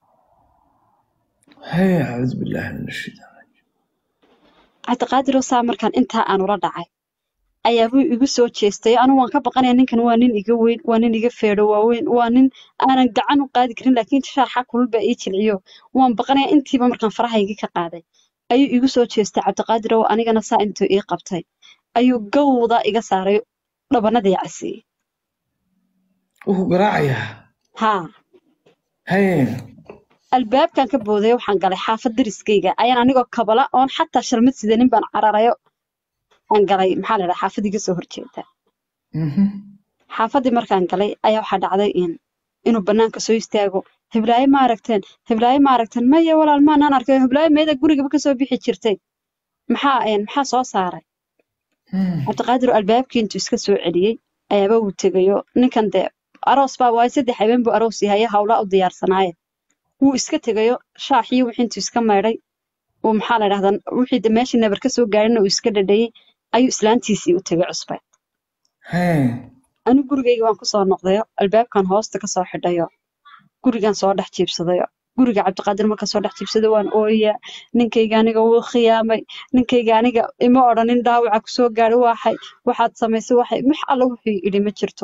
[SPEAKER 1] haye acuudu billaahi min ashaytaan
[SPEAKER 2] cabdiqaadiroo saa markaan intaa aan ula dhacay ayaabuu igu soo jeestay anigu waan ka baqanaya ninkan waa nin iga weyn waa nin iga feedho waaweyn waa nin aanan gacan u qaadi karin laakiin shaaxa kulul baa ii jilciyo waan baqanaya intiiba markaan farahaygii ka qaaday ayuu igu soo jeestay cabdiqaadiroo anigana saa intuu ii qabtay ayuu gowda iga saaray dhabanadii casiyey
[SPEAKER 1] wuxuu garaacayaa
[SPEAKER 2] haa
[SPEAKER 1] haye
[SPEAKER 2] albaabkan ka booday waxaan galay xaafad dariskayga ayaan anigoo kabala oon xataa shalmad sidanin baan cararayo aan galay maxaa la dhahaa xaafadii ka soo horjeeda xaafadii markaan galay ayaa waxaa dhacday inuu banaanka soo istaago heblaaye ma aragteen maya walaal maanaan arkay heblaaye meeda gurigaba kasoo bixi jirtay maxaa soo saaray cabdiqaadir albaabkii intuu iska soo celiyey ayaaba uu tegayo ninkan dee aroos baa waaye 3 habeen buu aroos yahay hawlaa u diyaarsanaaye wuu iska tegayo shaaxiyo wixii intuu iska maydhay uu maxaa la dhahdaa wixii meeshii nabar ka soo gaarina uu iska dhadhayay ayuu islaantiisii u tegay cusbay anigu gurigayga waan kusoo noqdayo albaabkan hoosta kasoo xidhayo gurigan soo dhex jiibsadayo guriga cabdiqaadir marka soo dhex jiibsado waan ooyaa ninkayga aniga wuu khiyaamay ninkayga aniga ima odhanin dhaawaca kusoo gaadhay waxaad samaysay wax alla wuxuu idhi ma jirto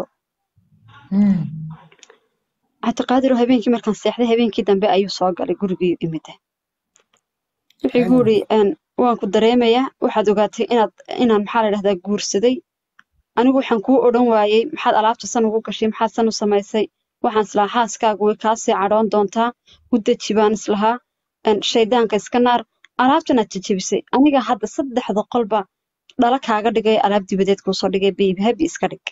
[SPEAKER 2] cabdiqaadir habeenkii markaan seexday habeenkii dambe ayuu soo galay gurigii imida wuxuu igu yidhi waan ku dareemayaa waxaad ogaatay inaan maxaa la dhahdaa guursaday anigu waxaan kuu odhan waayey maxaad alaabta san ugu gashay maxaad san u samaysay waxaan islahaa xaaskaagu way kaasii cadhoon doontaa u deji baan islahaa shaydaanka iska naar alaabtanaad jajabisay aniga hadda 3 qolba dhala kaaga dhigay alaab dibadeed kuusoo dhigay beebi habi iska dhig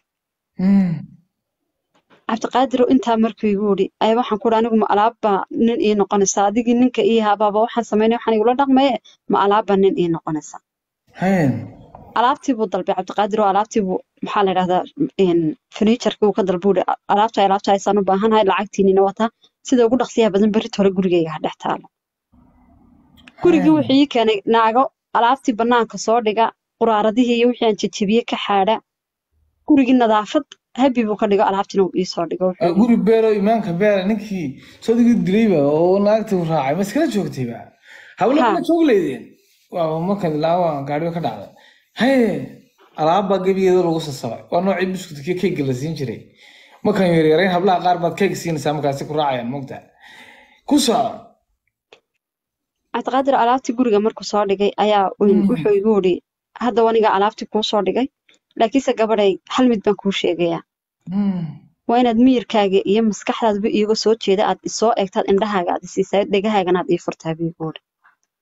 [SPEAKER 2] cabdiqaadir intaa markuu igu yidhi ayaa waxaan ku anigu ma alaabba nin ii noqonaysaa adigii ninka ii habaaba waxaan samaynay waxaan igula dhaqmaye ma alaabba nin ii noqonaysaa alaabtii buu dalbay cabdiqaadir oo alaabtii buu maxaa la dhahdaa furniturkii uu ka dalbuudhi alaabta aysaan u baahanahay lacagtiinina wataa sida ugu dhaqsiyaha badan berrit hore gurigayga ha dhex taalo gurigii wuxuu ii keenay naago alaabtii bannaanka soo dhiga quraaradihii iyo wixii aan jajabiye ka xaadha gurigii nadaafad habi buu ka dhigo alaabtina uu ii soo dhigo
[SPEAKER 1] guri beero imaanka beera ninkii sodigi dilayba oo naagta u raacay ma iskala joogtayba hawlo ma joog leedeen waa markan laawa gaadhiga ka dhacday haye alaabba gabiyeeda lagu sasabay waa noocii buskudka keega la siin jiray markan yaryarayn hablaha qaar baad keeg siinaysaa markaasi ku raacayaan mogta ku soo
[SPEAKER 2] cabdiqaadir alaabtii guriga markuu soo dhigay ayaa wuxuu igu yidhi hadda aniga alaabtii kuu soo dhigay laakiinse gabadhay hal mid baan kuu sheegayaa waa inaad miyirkaaga iyo maskaxdaadba iiga soo jeeda aad isoo eegtaad indhahaaga aad isiisaa dhegahaagana aad ii furtaa buu igu yidhi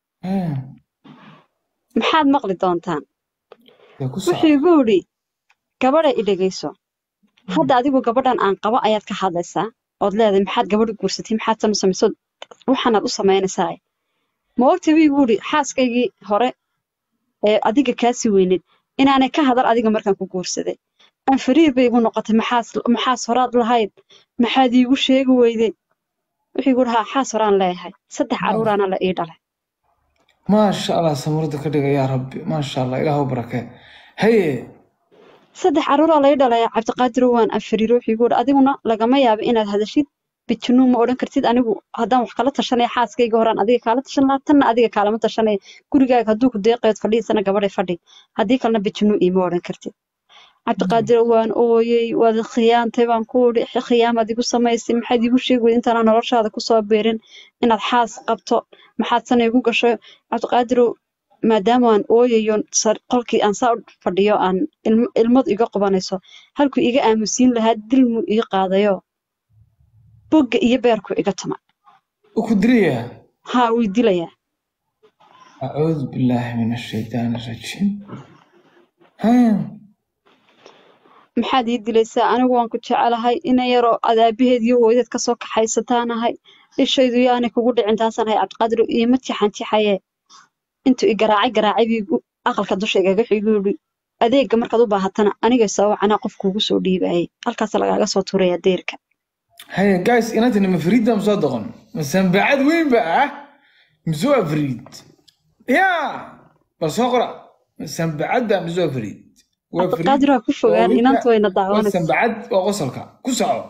[SPEAKER 2] maxaad maqli doontaan wuxuu igu yidhi gabadha i dhegayso hadda adigu gabadhan aan qabo ayaad ka hadlaysaa ood leedahay maxaad gabadha guursatay maxaad san u samayso waxaanaad u samaynaysaa ma ogta buu igu yidhi xaaskaygii hore ee adiga kaasii weyneed inaanay ka hadal adiga markaan ku guursaday aan fariir bay igu noqotay maxaas horaad lahayd maxaad iigu sheegi weyday wuxuu igu dhahaa xaas horaan leeyahay 3 caruuraana la ii dhalay
[SPEAKER 1] maasha allah samurada ka dhiga yaa rabbi maasha allah ilaahu barakee haye
[SPEAKER 2] 3 caruuraa la ii dhalay cabdiqaadir waan afariir wuxuu igu dhahaa adiguna lagama yaabo inaad hadashid bijinuu ma odhan kartid anigu haddaan wax kala tashanaya xaaskayga horaan adiga kaala tashan lahaa tanna adiga kaalama tashanaya gurigaaga hadduu ku deeqeed fadhiisana gabadhay fadhi haddii kalena bijinuu iima odhan kartid cabdiqaadir waan ooyey waad khiyaantay baan ku idhi khiyaamaad igu samaysay maxaad iigu sheegi weyday intaanaan noloshaada kusoo beerin inaad xaas qabto maxaad sana igu gasho cabdiqaadir maadaama aan ooyayo qolkii aan saa u fadhiyo aan ilmadu iga qubanayso halkuu iga aamusiin lahaa dilmuu ii qaadayo bogga iyo beerku iga tuma
[SPEAKER 1] ku dilayaa
[SPEAKER 2] haa wuu dilayaa
[SPEAKER 1] acuudu billaahi min ashaytaan arajiim
[SPEAKER 2] maxaad ii dilaysaa anigu waan ku jecelahay ina yaroo adaabaheed iyo hooyadeed kasoo kaxaysataanahay ishaydu yaanay kugu dhicin taasanahay cabdiqaadir iima tixan tixaye intuu i garaacay biigu aqalka dusha igaga xigu yidhi adeegga markaad u baahatana aniga soo wacanaa qof kuugu soo dhiibayay halkaas lagaaga soo tuuraya deerka
[SPEAKER 1] هيا جايز إنت إنما فريد مصدقا مثلا بعد وين بقى مزوع فريد يا بس أقرأ مثلا بعد مزوع فريد
[SPEAKER 2] cabdiqaadir waa ku fogaan inantu wayna daawanaysa
[SPEAKER 1] مثلا بعد وغسلك كسعة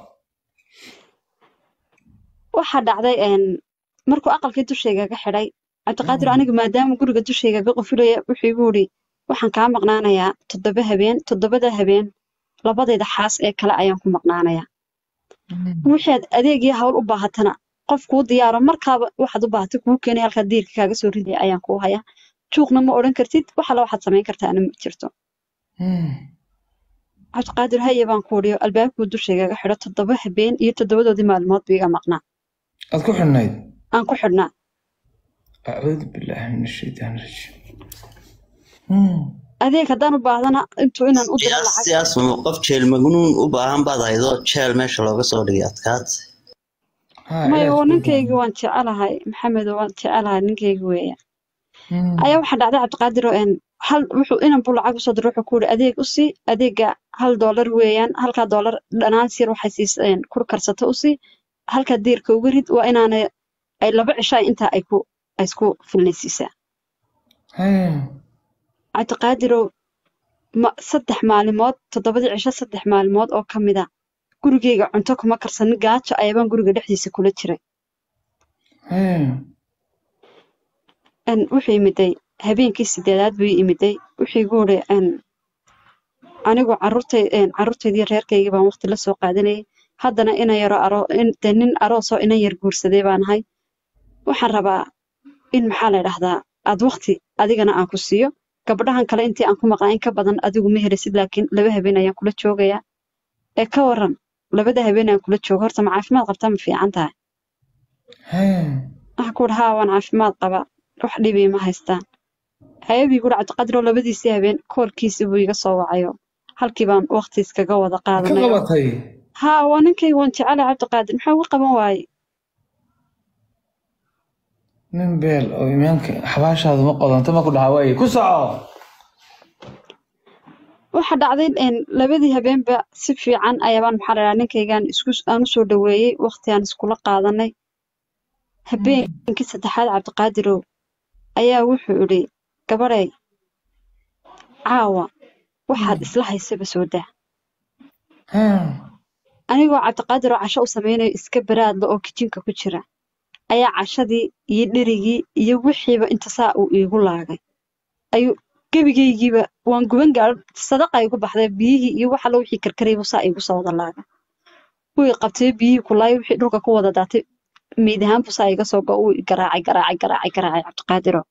[SPEAKER 2] waxaa dhacday markuu aqalkii dushaygaga xidhay cabdiqaadir aniga maadaama guriga dushaygaga qufulaya wuxuu igu yidhi waxaan kaa maqnaanayaa 7 habeen 7 habeen labadayda xaas ee kale ayaan ku maqnaanayaa wixii adeegii hawl u baahatana qof kuu diyaaro markaaba waxaad u baahatay kuu keenay halka diirka kaaga soo riday ayaan kuu hayaa juuqna ma odhan kartid waxa la waxaad samayn kartaa ma jirto cabdiqaadir haye baan ku wariyo albaabkuu dushaygaga xidho 7 habeen iyo 7doodii maalmood biiga maqnaa
[SPEAKER 1] أذكر حنايد
[SPEAKER 2] aan ku xidhnaa
[SPEAKER 1] أعوذ بالله من الشيطان الرجيم
[SPEAKER 2] adeeg haddaan u baahdana intuu inaan u diro lacag
[SPEAKER 3] siyaas qof jeel magnuun u baahan baad haydo jeel meesha looga soo dhigay adkaad
[SPEAKER 2] maya oo ninkaygi waan jecelahay maxamed waan jecelahay ninkaygi weeya ayaa waxaa dhacday cabdiqaadir oo hal wuxuu inan buu lacag usoo diray wuxuu ku yidhi adeeg u sii adeegga $1 weeyaan halkaa dollar dhanaan sir waxay siiseen kur karsato u sii halka diirka uga rid waa inaanay ay 2 cishaa intaa ay isku filnaysiisaa cabdiqaadirow 3 maalimood 7 cisho 3 maalmood oo ka mid ah gurigayga cunto kuma karsanin gaajo ayabaan guriga dhexdiisa kula jiray wuxuu imiday habeenkii 8aad buu imiday wuxuu igu yidhi anigu carruurtaydii reerkaygii baan waqti la soo qaadanayay haddana ina yaro nin aroosoo inan yar guursaday baan ahay waxaan rabaa in maxaa la dhahdaa aad waqti adigana aan ku siiyo gabdhahan kale intii aan ku maqnaa in ka badan adigu ma helisid laakiin 2 habeen ayaan kula joogayaa ee ka waran 2 habeen aan kula joogo horta ma caafimaad qabtaa ma fiican tahay waxa ku dhahaa waan caafimaad qabaa wax dhibi ma haystaan hayabii guri cabdiqaadir oo 2diisii habeen koolkiisii buu iga soo wacayo halkii baan waqti iskaga wada qaadanay ها ونكي وانت على عبد القادر محاول قبل واي
[SPEAKER 1] من بيل أو يمكن حباش هذا مقصد أنت ما كل هواي كسعة
[SPEAKER 2] واحد عظيم إن لبدي هبين بسفي عن أيام محرر نكي كان إسكوس أنا سو دوي وقت أنا سكول قاضني هبين كيس تحاد عبد القادر أيا وحوري كبري عاوة واحد إصلاح يسيب سوده anigoo cabdiqaadir oo casho u sameynay iska baraadla oo kitchenka ku jira ayaa cashadii iyo dhirigii iyo wixiiba inta saa uu iigu laagay ayuu gebigaygiiba waan guban gaar sadaqa igu baxday biyihii iyo waxa loo wixii karkaraybu saa igu soo wada laagay wuu qabtay biyihii kulaay wixii dhulka ku wada daatay meedahaan bu saa iga soo go uu garaacay cabdiqaadiro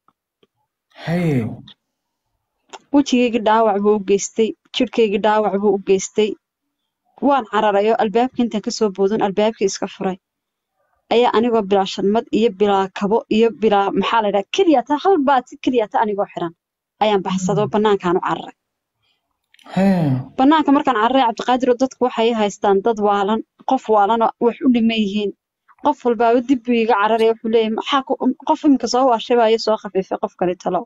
[SPEAKER 2] wejigayga dhaawac buu u geystay jirhkayga dhaawac buu u geystay waan cararayo albaabka intaan ka soo boodon albaabkii iska furay ayaa anigoo bilaa sharmad iyo bilaa kabo iyo bilaa maxaa la yidhaha keliyata hal baati keliyata anigoo xiran ayaan baxsado bannaankaan u cararay bannaanka markaan cararay cabdiqaadir dadku waxay haystaan dad waalan qof waalan oo wax u dhiman yihiin qof walbaaba dib buu iga cararaya wuxuu leeyahay maxaa qof iminka soo waashabayo soo khafiifay qof kale talow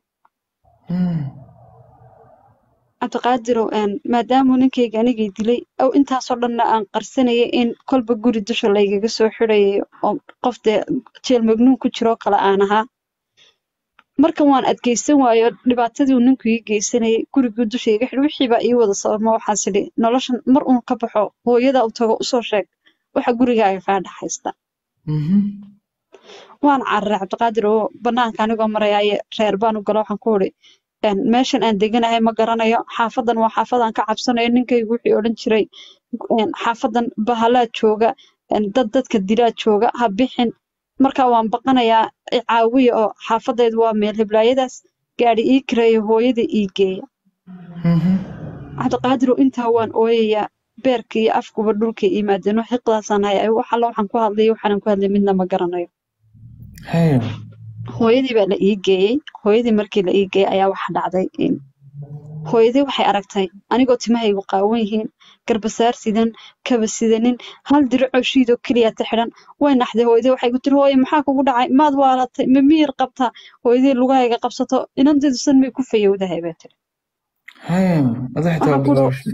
[SPEAKER 2] cabdiqaadirow maadaamuu ninkayga anigay dilay ow intaasoo dhanna aan qarsanayay in kolba guri dusha laygaga soo xidhayay oo qof dee jeel magnuun ku jiroo kale aan ahaa markan waan adkaysan waayo dhibaatadii uu ninku ii geysanayay gurigii dusha iga xidh wixiibaa ii wada sababma waxaas idhi noloshan mar uun ka baxo hooyada u tago usoo sheeg waxa gurigaaga kaa dhaxaysta waan cararay cabdiqaadir oo bannaanka anigoo marayaaye reer baan u galo waxaan ku idhi meeshan aan deganahay ma garanayo xaafadan waa xaafadaan ka cabsanayo ninkaygu wuxuu odhan jiray xaafadan bahalaa jooga dadka dilaa jooga ha bixin marka waan baqanayaa caawiya oo xaafadeedu waa meel heblaayadaas gaadhi ii kareeyo hooyada ii geeya cabdiqaadirow intaa waan ooyayaa beerka iyo afkuba dhulka imaadeno xiqdaasaan hay wax alla waxaan ku hadlay waxaanan ku hadlay midna ma garanayo hooyadii baa la ii geeyey hooyadii markii la ii geeyey ayaa waxa dhacday hooyadii waxay aragtay anigoo timahaygu qaawan yihiin garbasaar sidan kaba sidanin hal diracoo shiidoo keliya ta xidhan way naxday hooyadii waxay ku tiri hooye maxaa kugu dhacay maad waalatay ma miyir qabtaa hooyadii lugahayga qabsato inanteedu san may ku fayowdahay bay tiri
[SPEAKER 1] haya ada xitaa
[SPEAKER 2] waxaan ku
[SPEAKER 1] bilaawsh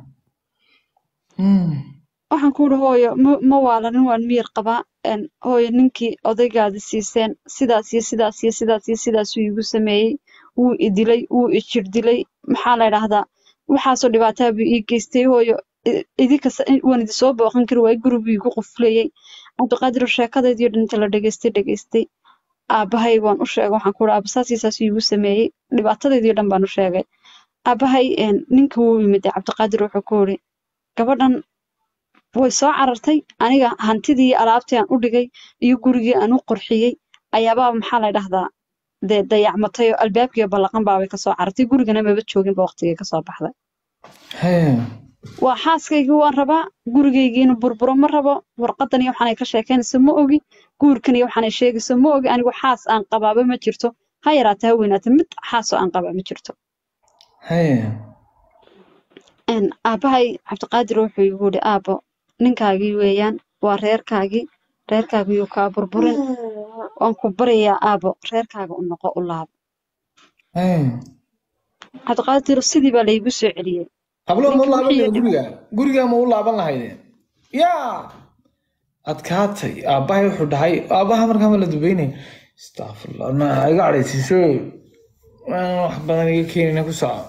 [SPEAKER 2] waxaan ku yidhi hooyo ma waalanin waan miyir qabaa hooyo ninkii odaygaadi siiseen sidaas iyo sidaas iyo sidaas iyo sidaasuu iigu sameeyey wuu i dilay wuu i jir dilay maxaa la idhaahdaa waxaasoo dhibaataa buu ii geystay hooyo idinka waan idin soo booqan kari waay guriguu iigu qufleeyey cabdiqaadir sheekadaydiyo dhan inta la dhegaystay aabbahay waan u sheegay waxaan ku yidhi aabba saas iyo saasuu iigu sameeyey dhibaatadaydiyo dhan baan u sheegay aabbahay ninka wuu yimid cabdiqaadir wuxuu ku yidhi gabadhan way soo carartay aniga hantidii alaabtii aan u dhigay iyo gurigii aan u qurxiyey ayaabaa maxaa la dhahdaa dee dayacmatay oo albaabkii ballaqan baabay kasoo carartay gurigana maba jooginba waqtigii kasoo baxday
[SPEAKER 1] haya
[SPEAKER 2] waa xaaskaygii waan rabaa gurigaygii inuu burburo ma rabo warqadan iyo waxaanay ka sheekeynayso ma ogi guurkan iyo waxaanay sheegayso ma ogi anigu xaas aan qabaaba ma jirto ha yaraata ha weynaata mid xaasoo aan qabaa ma jirto
[SPEAKER 1] haya
[SPEAKER 2] aabbahay cabdiqaadir wuxuu igu yidhi aabbo ninkaagii weeyaan waa reerkaagiyuu kaa burburin waan ku baryayaa aabbo reerkaaga u noqo u laabo
[SPEAKER 1] haya
[SPEAKER 2] cabdiqaadir sidii baa laygu soo celiyey
[SPEAKER 1] hablo ma u
[SPEAKER 2] ninkii
[SPEAKER 1] laaban
[SPEAKER 2] wixii
[SPEAKER 1] lahayd guriga ma u laaban lahaydeen yaa adkaatay aabbahay wuxuu dhahay aabbaha markaa ma la dubeynay astafurlah na iga cadhaysiiso waan wax badan iga keenina ku soco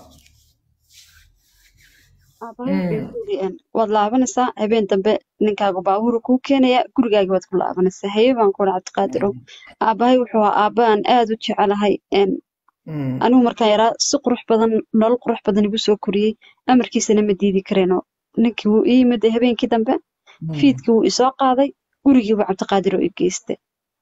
[SPEAKER 2] aabbahay wuxuu igu yidhi waad laabanaysaa habeen dambe ninkaaga baabuuru kuu keenaya gurigaagii waad ku laabanaysaa haye baan ku yidhi cabdiqaadirow aabbahay wuxuu ahaa aabba aan aad u jecelahay anigu markaan yaraa si qurux badan nolol qurux badan igu soo koriyey amarkiisana ma diidi kareen ninkii wuu ii yimid habeenkii dambe fiidkii wuu isoo qaaday gurigii buu cabdiqaadir oo i geystay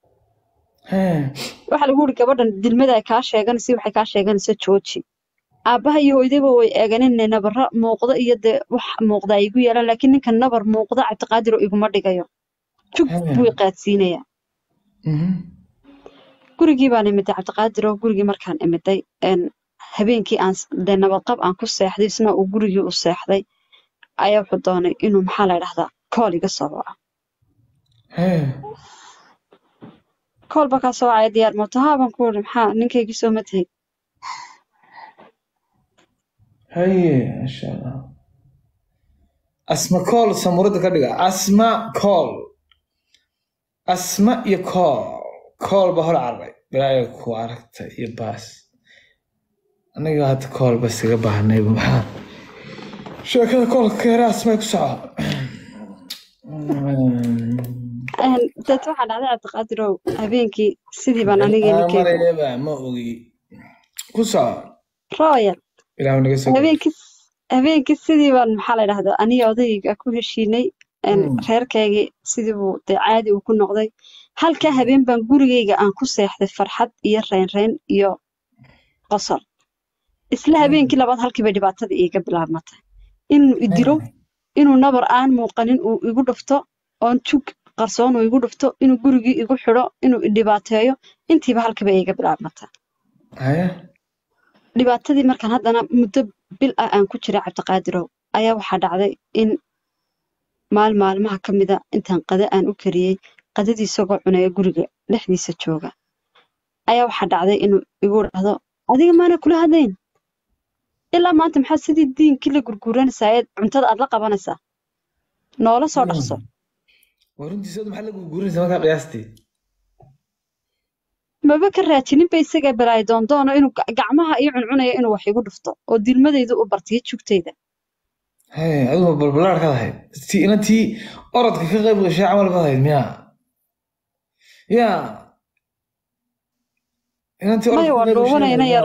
[SPEAKER 2] waxaa lagu yidhi gabadhan dilmada ay kaa sheeganaysa waxay kaa sheeganaysa jooji aabbaha iyo hooydaba way eeganeen nabara muuqda iyo dee wax muuqda ay igu yeelaan laakiin ninkan nabar muuqda cabdiqaadir oo iguma dhigayo jug buu i qaadsiinayaa gurigii baan imiday cabdiqaadir oo gurigii markaan imiday habeenkii aan dee nabadqab aan ku seexday isna uu gurigii u seexday ayaa wuxuu doonay inuu maxaa la idhahdaa kool iga soo waco kool baa kaa soo wacaya diyaar mooto haa baan ku yidhi maxaa ninkaygii soo ma tahay
[SPEAKER 1] haye masha allah asma kool samuurada ka dhiga asma kool asma iyo kool ba hor cararay balaayo ku aragta iyo baas aniga hadda kool bas iga baahnayba maxaa sheekada koolka ka yara asma ku soco
[SPEAKER 2] dad waxaa dhacday cabdiqaadirow habeenkii sidii baan anigii ninkeyga
[SPEAKER 1] marayaba ma ogi ku soco
[SPEAKER 2] royal
[SPEAKER 1] ilaahu naga soo
[SPEAKER 2] habeenkii sidii baan maxaa la dhahdaa aniga odayga ku heshiinay reerkaygii sidii buu dee caadi uu ku noqday halkaa habeen baan gurigayga aan ku seexday farxad iyo reynreyn iyo qosol isla habeenkii labaad halkii bay dhibaatada iiga bilaabmatay inuu idilo inuu nabar aan muuqanin uu igu dhufto oon jug qarsoon uu igu dhufto inuu gurigii igu xidho inuu idhibaateeyo intiiba halkiiba iiga bilaabmatay dhibaatadii markaan haddana muddo bil ah aan ku jiray cabdiqaadirow ayaa waxaa dhacday in maalmaha ka mida intaan qada aan u kariyey qadadii isagoo cunaya guriga dhexdiisa jooga ayaa waxaa dhacday inuu igu dhahdo adiga maana kula hadlayn ilaa maanta maxaa sidii diinkii la gurguuranaysaa ee cuntada aad la qabanaysaa noola soo dhaqso
[SPEAKER 1] waruntiisa maxaa la gurguuranaysaa markaa qiyaastii
[SPEAKER 2] maba ka raajinin ba isaga balaay doondoono inuu gacmaha iyo cuncunaya inuu wax igu dhufto oo dilmadayda u bartiyo jugtayda
[SPEAKER 1] aduma balbalaarkaad ahayd inantii orodka ka qayb gashay camal baad ahayd miya ya inantii
[SPEAKER 2] maya waa dhuubanayna yar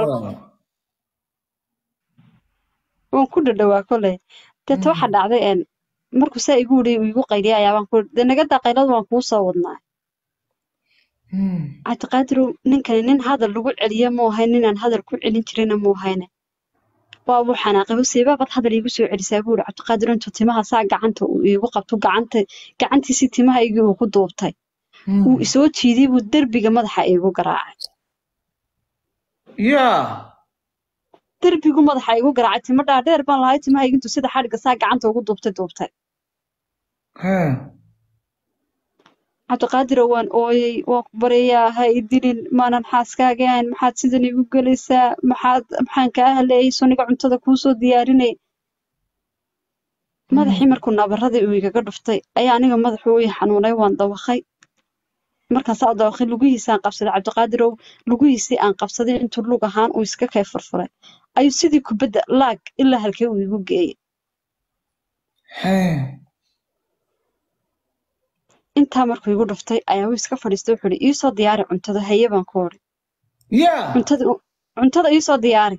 [SPEAKER 2] waan ku dhadhawaa koley deeta waxaa dhacday markuu saa igu wudhay uu igu qayliya ayaabaan ku dee nagadaa qaylada waan kuu soo wadnaa cabdiqaadirow ninkani nin hadal lagu celiya muu ahayn ninaan hadal ku celin jirina muu ahayne waa wuu xanaaqay huseebaabaad hadal iigu soo celisaa buu yidhi cabdiqaadir intuu timaha saa gacanta uu iigu qabto gacantiisii timahaygii uu ku duubtay wuu isoo jiiday buu derbiga madaxa iigu garaacay
[SPEAKER 1] ya
[SPEAKER 2] derbigu madaxa igu garaacay timo dhaadheer baan lahay timahayga intuu sida xadhigga saa gacanta ugu duubtay
[SPEAKER 1] ها
[SPEAKER 2] cabdiqaadirow waan ooyey waan ku baryayaa ha i dilin maanan xaaskaaga ahayn maxaad sidan igu gelaysaa maxaan kaa haleeyay suniga cuntada kuu soo diyaarinay madaxii markuu nabaradii uu igaga dhuftay ayaa aniga madaxu ii xanuunay waan dawakhay markaasaa dawakhay lugihiisaan qabsaday cabdiqaadirow lugihiisii aan qabsaday intuu lug ahaan uu iska kay furfuray ayuu sidii kubadda laag ilaa halkee uu igu geeyey
[SPEAKER 1] ها
[SPEAKER 2] intaa markuu igu dhuftay ayaa uu iska fadhiistay wuxuu ihi iisoo diyaari cuntada haye baan ku odhi
[SPEAKER 1] يا
[SPEAKER 2] cuntada iisoo diyaari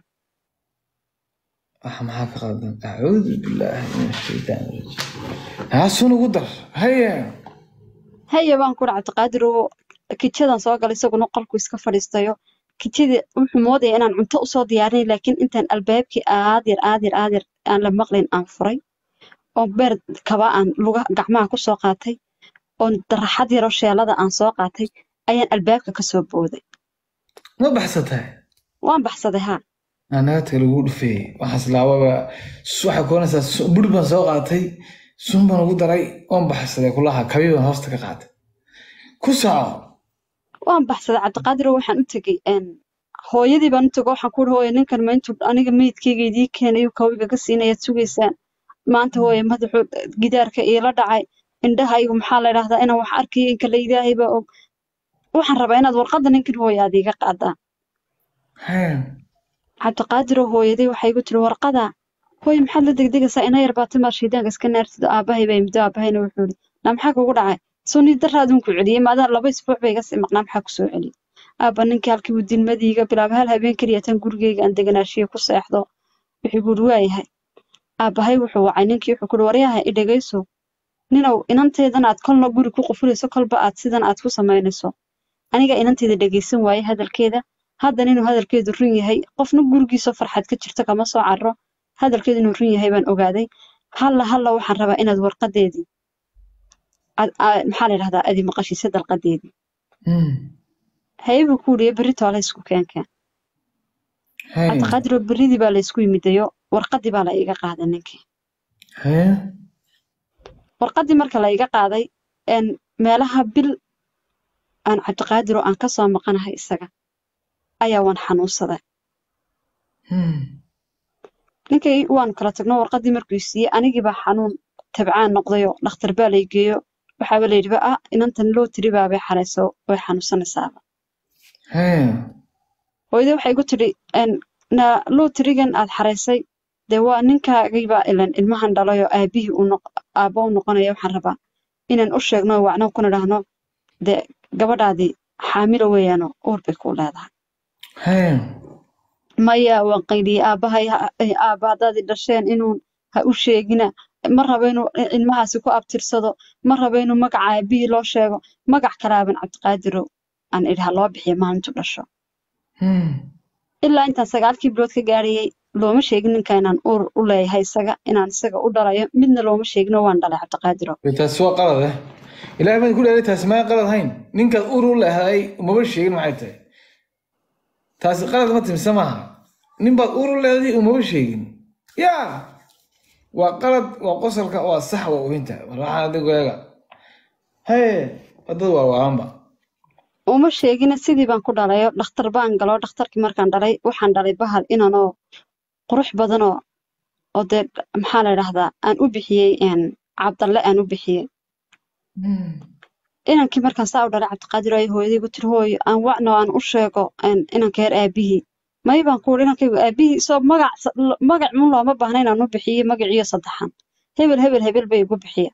[SPEAKER 1] معاك غلطان أعوذ بالله من الشيطان الرجيم ها سونو قدر هيا
[SPEAKER 2] haye baan ku odhi cabdiqaadirow kijadan soo galay isaguna qolku iska fadhiistayo kijadii wuxuu moodaya inaan cunto usoo diyaarinay laakiin intaan albaabkii aad yar aan la maqlayn aan furay oo beer kaba aan gacmaha ku soo qaatay oo daraxad yaroo sheelada aan soo qaatay ayaan albaabka ka soo booday
[SPEAKER 1] ما بحثتها
[SPEAKER 2] waan baxsaday haa
[SPEAKER 1] أنا تلقول في وحصل لعبة سوحة كونسة بربنا سوقاتي سنبنا قدري وان بحثتها كلها كبيرة هاستك قاعد كسعة
[SPEAKER 2] waan baxsaday cabdiqaadirow waxaan u tegey hooyadii baan u tego waxaan ku uri hooyo ninkan ma intuu aniga meydkayga idii keenayu kawiga ka siinayaad sugaysaan maanta hooye madaxuu gidaarka iila dhacay indhahaygu maxaa la idhaahdaa inaan wax arkayo in kale ilaahay baa og waxaan rabaa inaad warqadda ninkan hooye aad iiga qaadaan
[SPEAKER 1] ها
[SPEAKER 2] cabdiqaadirow hooyaday waxay igu tiri warqada hooye maxaad la degdegaysaa ina yar baa timaad shiidaanka iska naartido aabbahay baa imdo aabahayna wuxuu ihi naa maxaa kugu dhacay soo daraadun ku celiyey maadaan 2 isbuuc bay iga sii maqnaa maxaa ku soo celiyey aabba ninkii halkii uu dilmadiiga bilaabay hal habeen keliya tan gurigayga aan deganaashiyo ku seexdo wuxuu guuri waayahay aabbahay wuxuu wacay ninkii wuxuu ku waryahay i dhegayso ninow inanteedan aad kolna guri ku qufulayso kolba aad sidan aad ku samaynayso aniga inanteeda dhegaysan waaye hadalkeeda haddan inuu hadalkeedu run yahay qofna gurigiisa farxad ka jirto kama soo carro hadalkeedu inuu run yahay baan ogaaday halla waxaan rabaa inaad warqadeedii maxaa la yidhahdaa adi maqashiisa dalqadeedii haybuu ku uriye berri toola isku keenkeen cabdiqaadirow berridii baa la isku yimidayo warqadii baa la iga qaaday ninkii
[SPEAKER 1] ها
[SPEAKER 2] warqadii marka la iga qaaday meelaha bil aan cabdiqaadirow aan ka soo maqanahay isaga ayaa waan xanuunsaday ninkii waan kala tagno warqadii markuu siiyey anigii baa xanuun tabcaan noqdayo dhakhtar baa la geeyo waxaaba la yidhi inantan loo tiri baabay xarayso way xanuunsanaysaaba
[SPEAKER 1] ها
[SPEAKER 2] hooyadii waxay igu tidhi loo tirigan aad xaraysay dee waa ninkaagiibaa ilan ilmahan dhalayoo aabihii aabbo u noqonaya waxaan rabaa inaan u sheegno wacno kuna dhahno dee gabadhaadii xaamilo weeyaano uur bay ku leedahay
[SPEAKER 1] ها
[SPEAKER 2] maya waan qaydiyey aabbahay aabba haddaadii dhasheen inuu ha u sheegina ma rabo inuu ilmahaasi ku abtirsado ma rabo inuu magaca aabihii loo sheego magac kalaaban cabdiqaadirow aan idhi ha loo bixiyo maalintu dhasho ilaa intaan 9 bilood ka gaarayay looma sheegin ninka inaan uur u leeyahay isaga inaan isaga u dhalayo midna looma sheegin waan dhalay cabdiqaadirow
[SPEAKER 1] taas waa qalad ah ilaahay baan ku leeyahay taas ma qalad hayn ninka uur u leeyahay uma sheegin maxay tahay taas qalad ma timsa maaha nin baad uur u leeyahay uma sheegin yaa waa qalad waa qosolka waa sax waa oginta waxa adigu eega hey wadada waa waanba
[SPEAKER 2] uma sheegina sidii baan ku dhalayo dhakhtar baan galo dhakhtarkii markaan dhalay waxaan dhalay bahal inanoo qurux badanoo oo dee maxaa la yidhaahdaa aan u bixiyey cabdalle aan u bixiyey inankii markaan saa u dhalay cabdiqaadir ay hooyadii gu tiri hooyo aan wacno aan u sheego inanka yar aabihii may baan ku uri inankaygu aabihii soo magac mun looma baahna inaan u bixiyey magaciyo saddexan hebel bay igu bixiya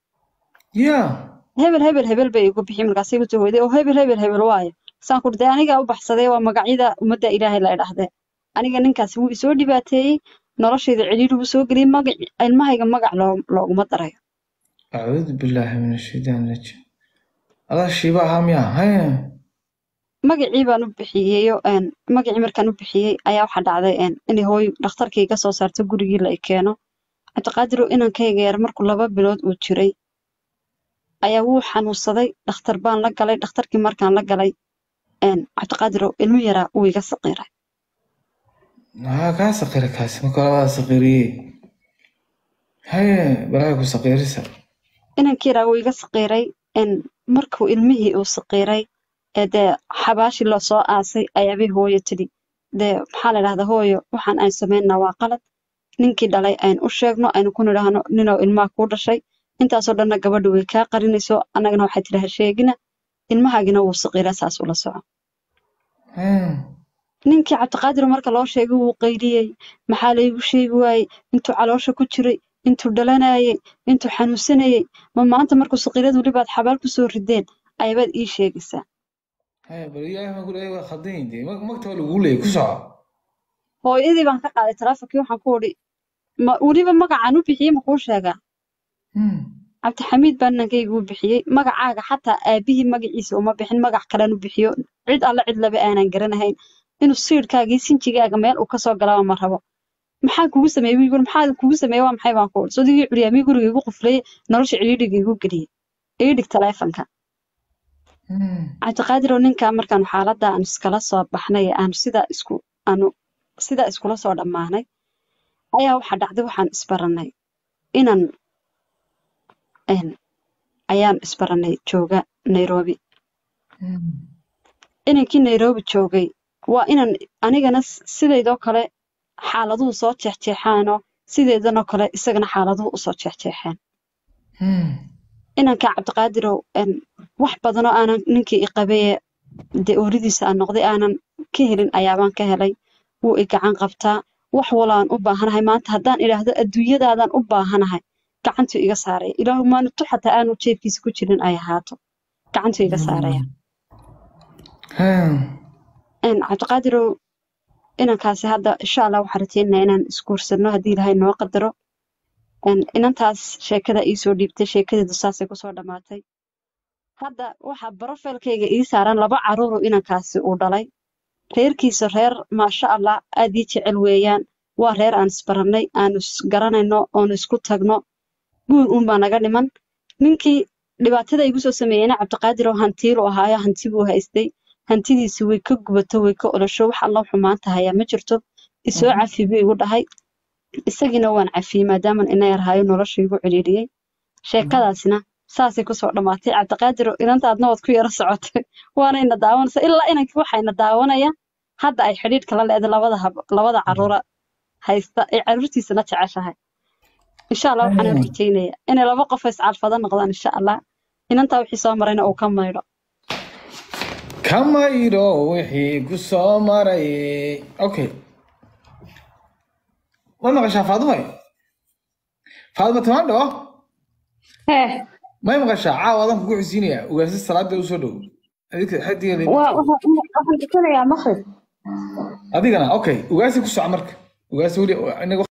[SPEAKER 2] hebel bay igu bixi markaasay gu tiri oo hebel waayo saan ku dee aniga u baxsaday waa magacyada ummadda ilaahay la idhaahdee aniga ninkaasi wuu isoo dhibaateeyey noloshayda celiir buu soo geliyey magac ilmahayga magac looguma darayo
[SPEAKER 1] acuudu billaahi min ashaytaan rajiim adaa shiiba ahaa miyaa haya
[SPEAKER 2] magacii baan u bixiyeyo magacii markaan u bixiyey ayaa waxaa dhacday inay hooyo dhakhtarkii iga soo saarto gurigii la i keeno cabdiqaadirow inankayga yar markuu 2 bilood uu jiray ayaa wuu xanuunsaday dhakhtar baan la galay dhakhtarkii markaan la galay cabdiqaadirow ilmo yaraa uu iga saqiiray
[SPEAKER 1] kaa saqiray kaasi marka hore waa saqiriyey haye balaa ku saqirisa
[SPEAKER 2] inankii raa wuu iga saqiiray markuu ilmihii uu saqiiray dee xabaashii loo soo aasay ayaabay hooyo tidhi dee maxaa la dhahdaa hooyo waxaan aan samaynaa waa qalad ninkii dhalay aynu u sheegno aynu ku nidhaahno ninoo ilmaha kuu dhashay intaasoo dhanna gabadhu way kaa qarinayso annagana waxay tidhi ha sheegina ilmahaagina wuu saqiiraa saas ula soco ninkii cabdiqaadir marka loo sheegay wuu qayliyey maxaa laygu sheegi waayey intuu caloosha ku jiray intuu dhalanayey intuu xanuunsanayey ma maanta markuu saqiirad welibaad xabaal ku soo rideen ayabaad ii sheegaysaa hooyadii baan ka qaaday taraafiki waxaan ku idhi weliba magacaan u bixiyey ma kuu sheegaa cabdixamiid baa ninkayguu bixiyey magacaaga xataa aabihii magaciisa uma bixin magac kalean u bixiyo cid alla cid laba aanan garanahayn inuu siidhkaagii sinjigaaga meel uu kasoo galaba ma rabo maxaa kugu sameeyey wiigul maxaa kugu sameeyey waa maxay baan ku idhi sodigii curyaamii guriga igu quflayey nolosha cidhiidhiga igu geliyey ii dhig taleefanka cabdiqaadir oo ninkaa markaanu xaaladda aanu iskala soo baxnay aanu sidaa iskula soo dhammaanay ayaa waxaa dhacday waxaan isbarannay ayaan isbarannay jooga nairobi inankii nairobi joogay waa inan anigana sidaydoo kale xaaladuhu soo jeexjeexaanoo sideedanoo kale isagana xaaladuhu usoo jeexjeexeen inankaa cabdiqaadirow wax badanoo aanan ninkii iqabeye dee ooridiisa aan noqday aanan ka helin ayaabaan ka helay wuu i gacan qabtaa wax walaan u baahanahay maanta haddaan idhaahdo adduunyadaadaan u baahanahay gacantuu iga saaraya ilaahu maanutu xataa aanu jeebkiisa ku jirin ay ahaato gacantuu iga saaraya cabdiqaadirow inankaasi hadda insha allah waxaan rajaynayaa inaan isguursanno haddii ilaahay noo qadaro inantaas sheekada ii soo dhiibtay sheekadeedu saasay kusoo dhammaatay hadda waxaa brofailkayga ii saaran 2 caruuroo inankaasi uu dhalay reerkiisa reer maasha allah aad ii jecel weeyaan waa reer aan isbarannay aanu isgaranayno oonu isku tagno guur uunbaa naga dhiman ninkii dhibaatada igu soo sameeyeyna cabdiqaadir oo hantiilu ahaayo hanti buu haystay hantidiisi way ka gubato way ka olosho wax alla xumaanta hayaa ma jirto isoo cafi buu igu dhahay isagiina waan cafiyey maadaaman ina yarhaayo nolosha igu celiiriyey sheekadaasina saasay kusoo dhammaatay cabdiqaadir inantaadna waad ku yaro socotay waanayna daawanaysa ilaa inankii waxayna daawanaya hadda ay xidhiidhka la leeday labada caruura haysta ay caruurtiisana jeceshahay insha allah waxaan rajaynaya inay 2 qof iscalfada noqdaan insha allah inantaa wixii soo marayna uu ka maydho
[SPEAKER 1] wixii ku soo maray okay ma maqashaa faaduma tamaandho ما يبغى شعاع واضح كوع سينيا وقاس الصلاة ده وصلوا هذيك حدي اللي
[SPEAKER 4] وأنا كده يا مخرج
[SPEAKER 1] هذيك أنا أوكي وقاس كوع عمرك وقاس ولي إنه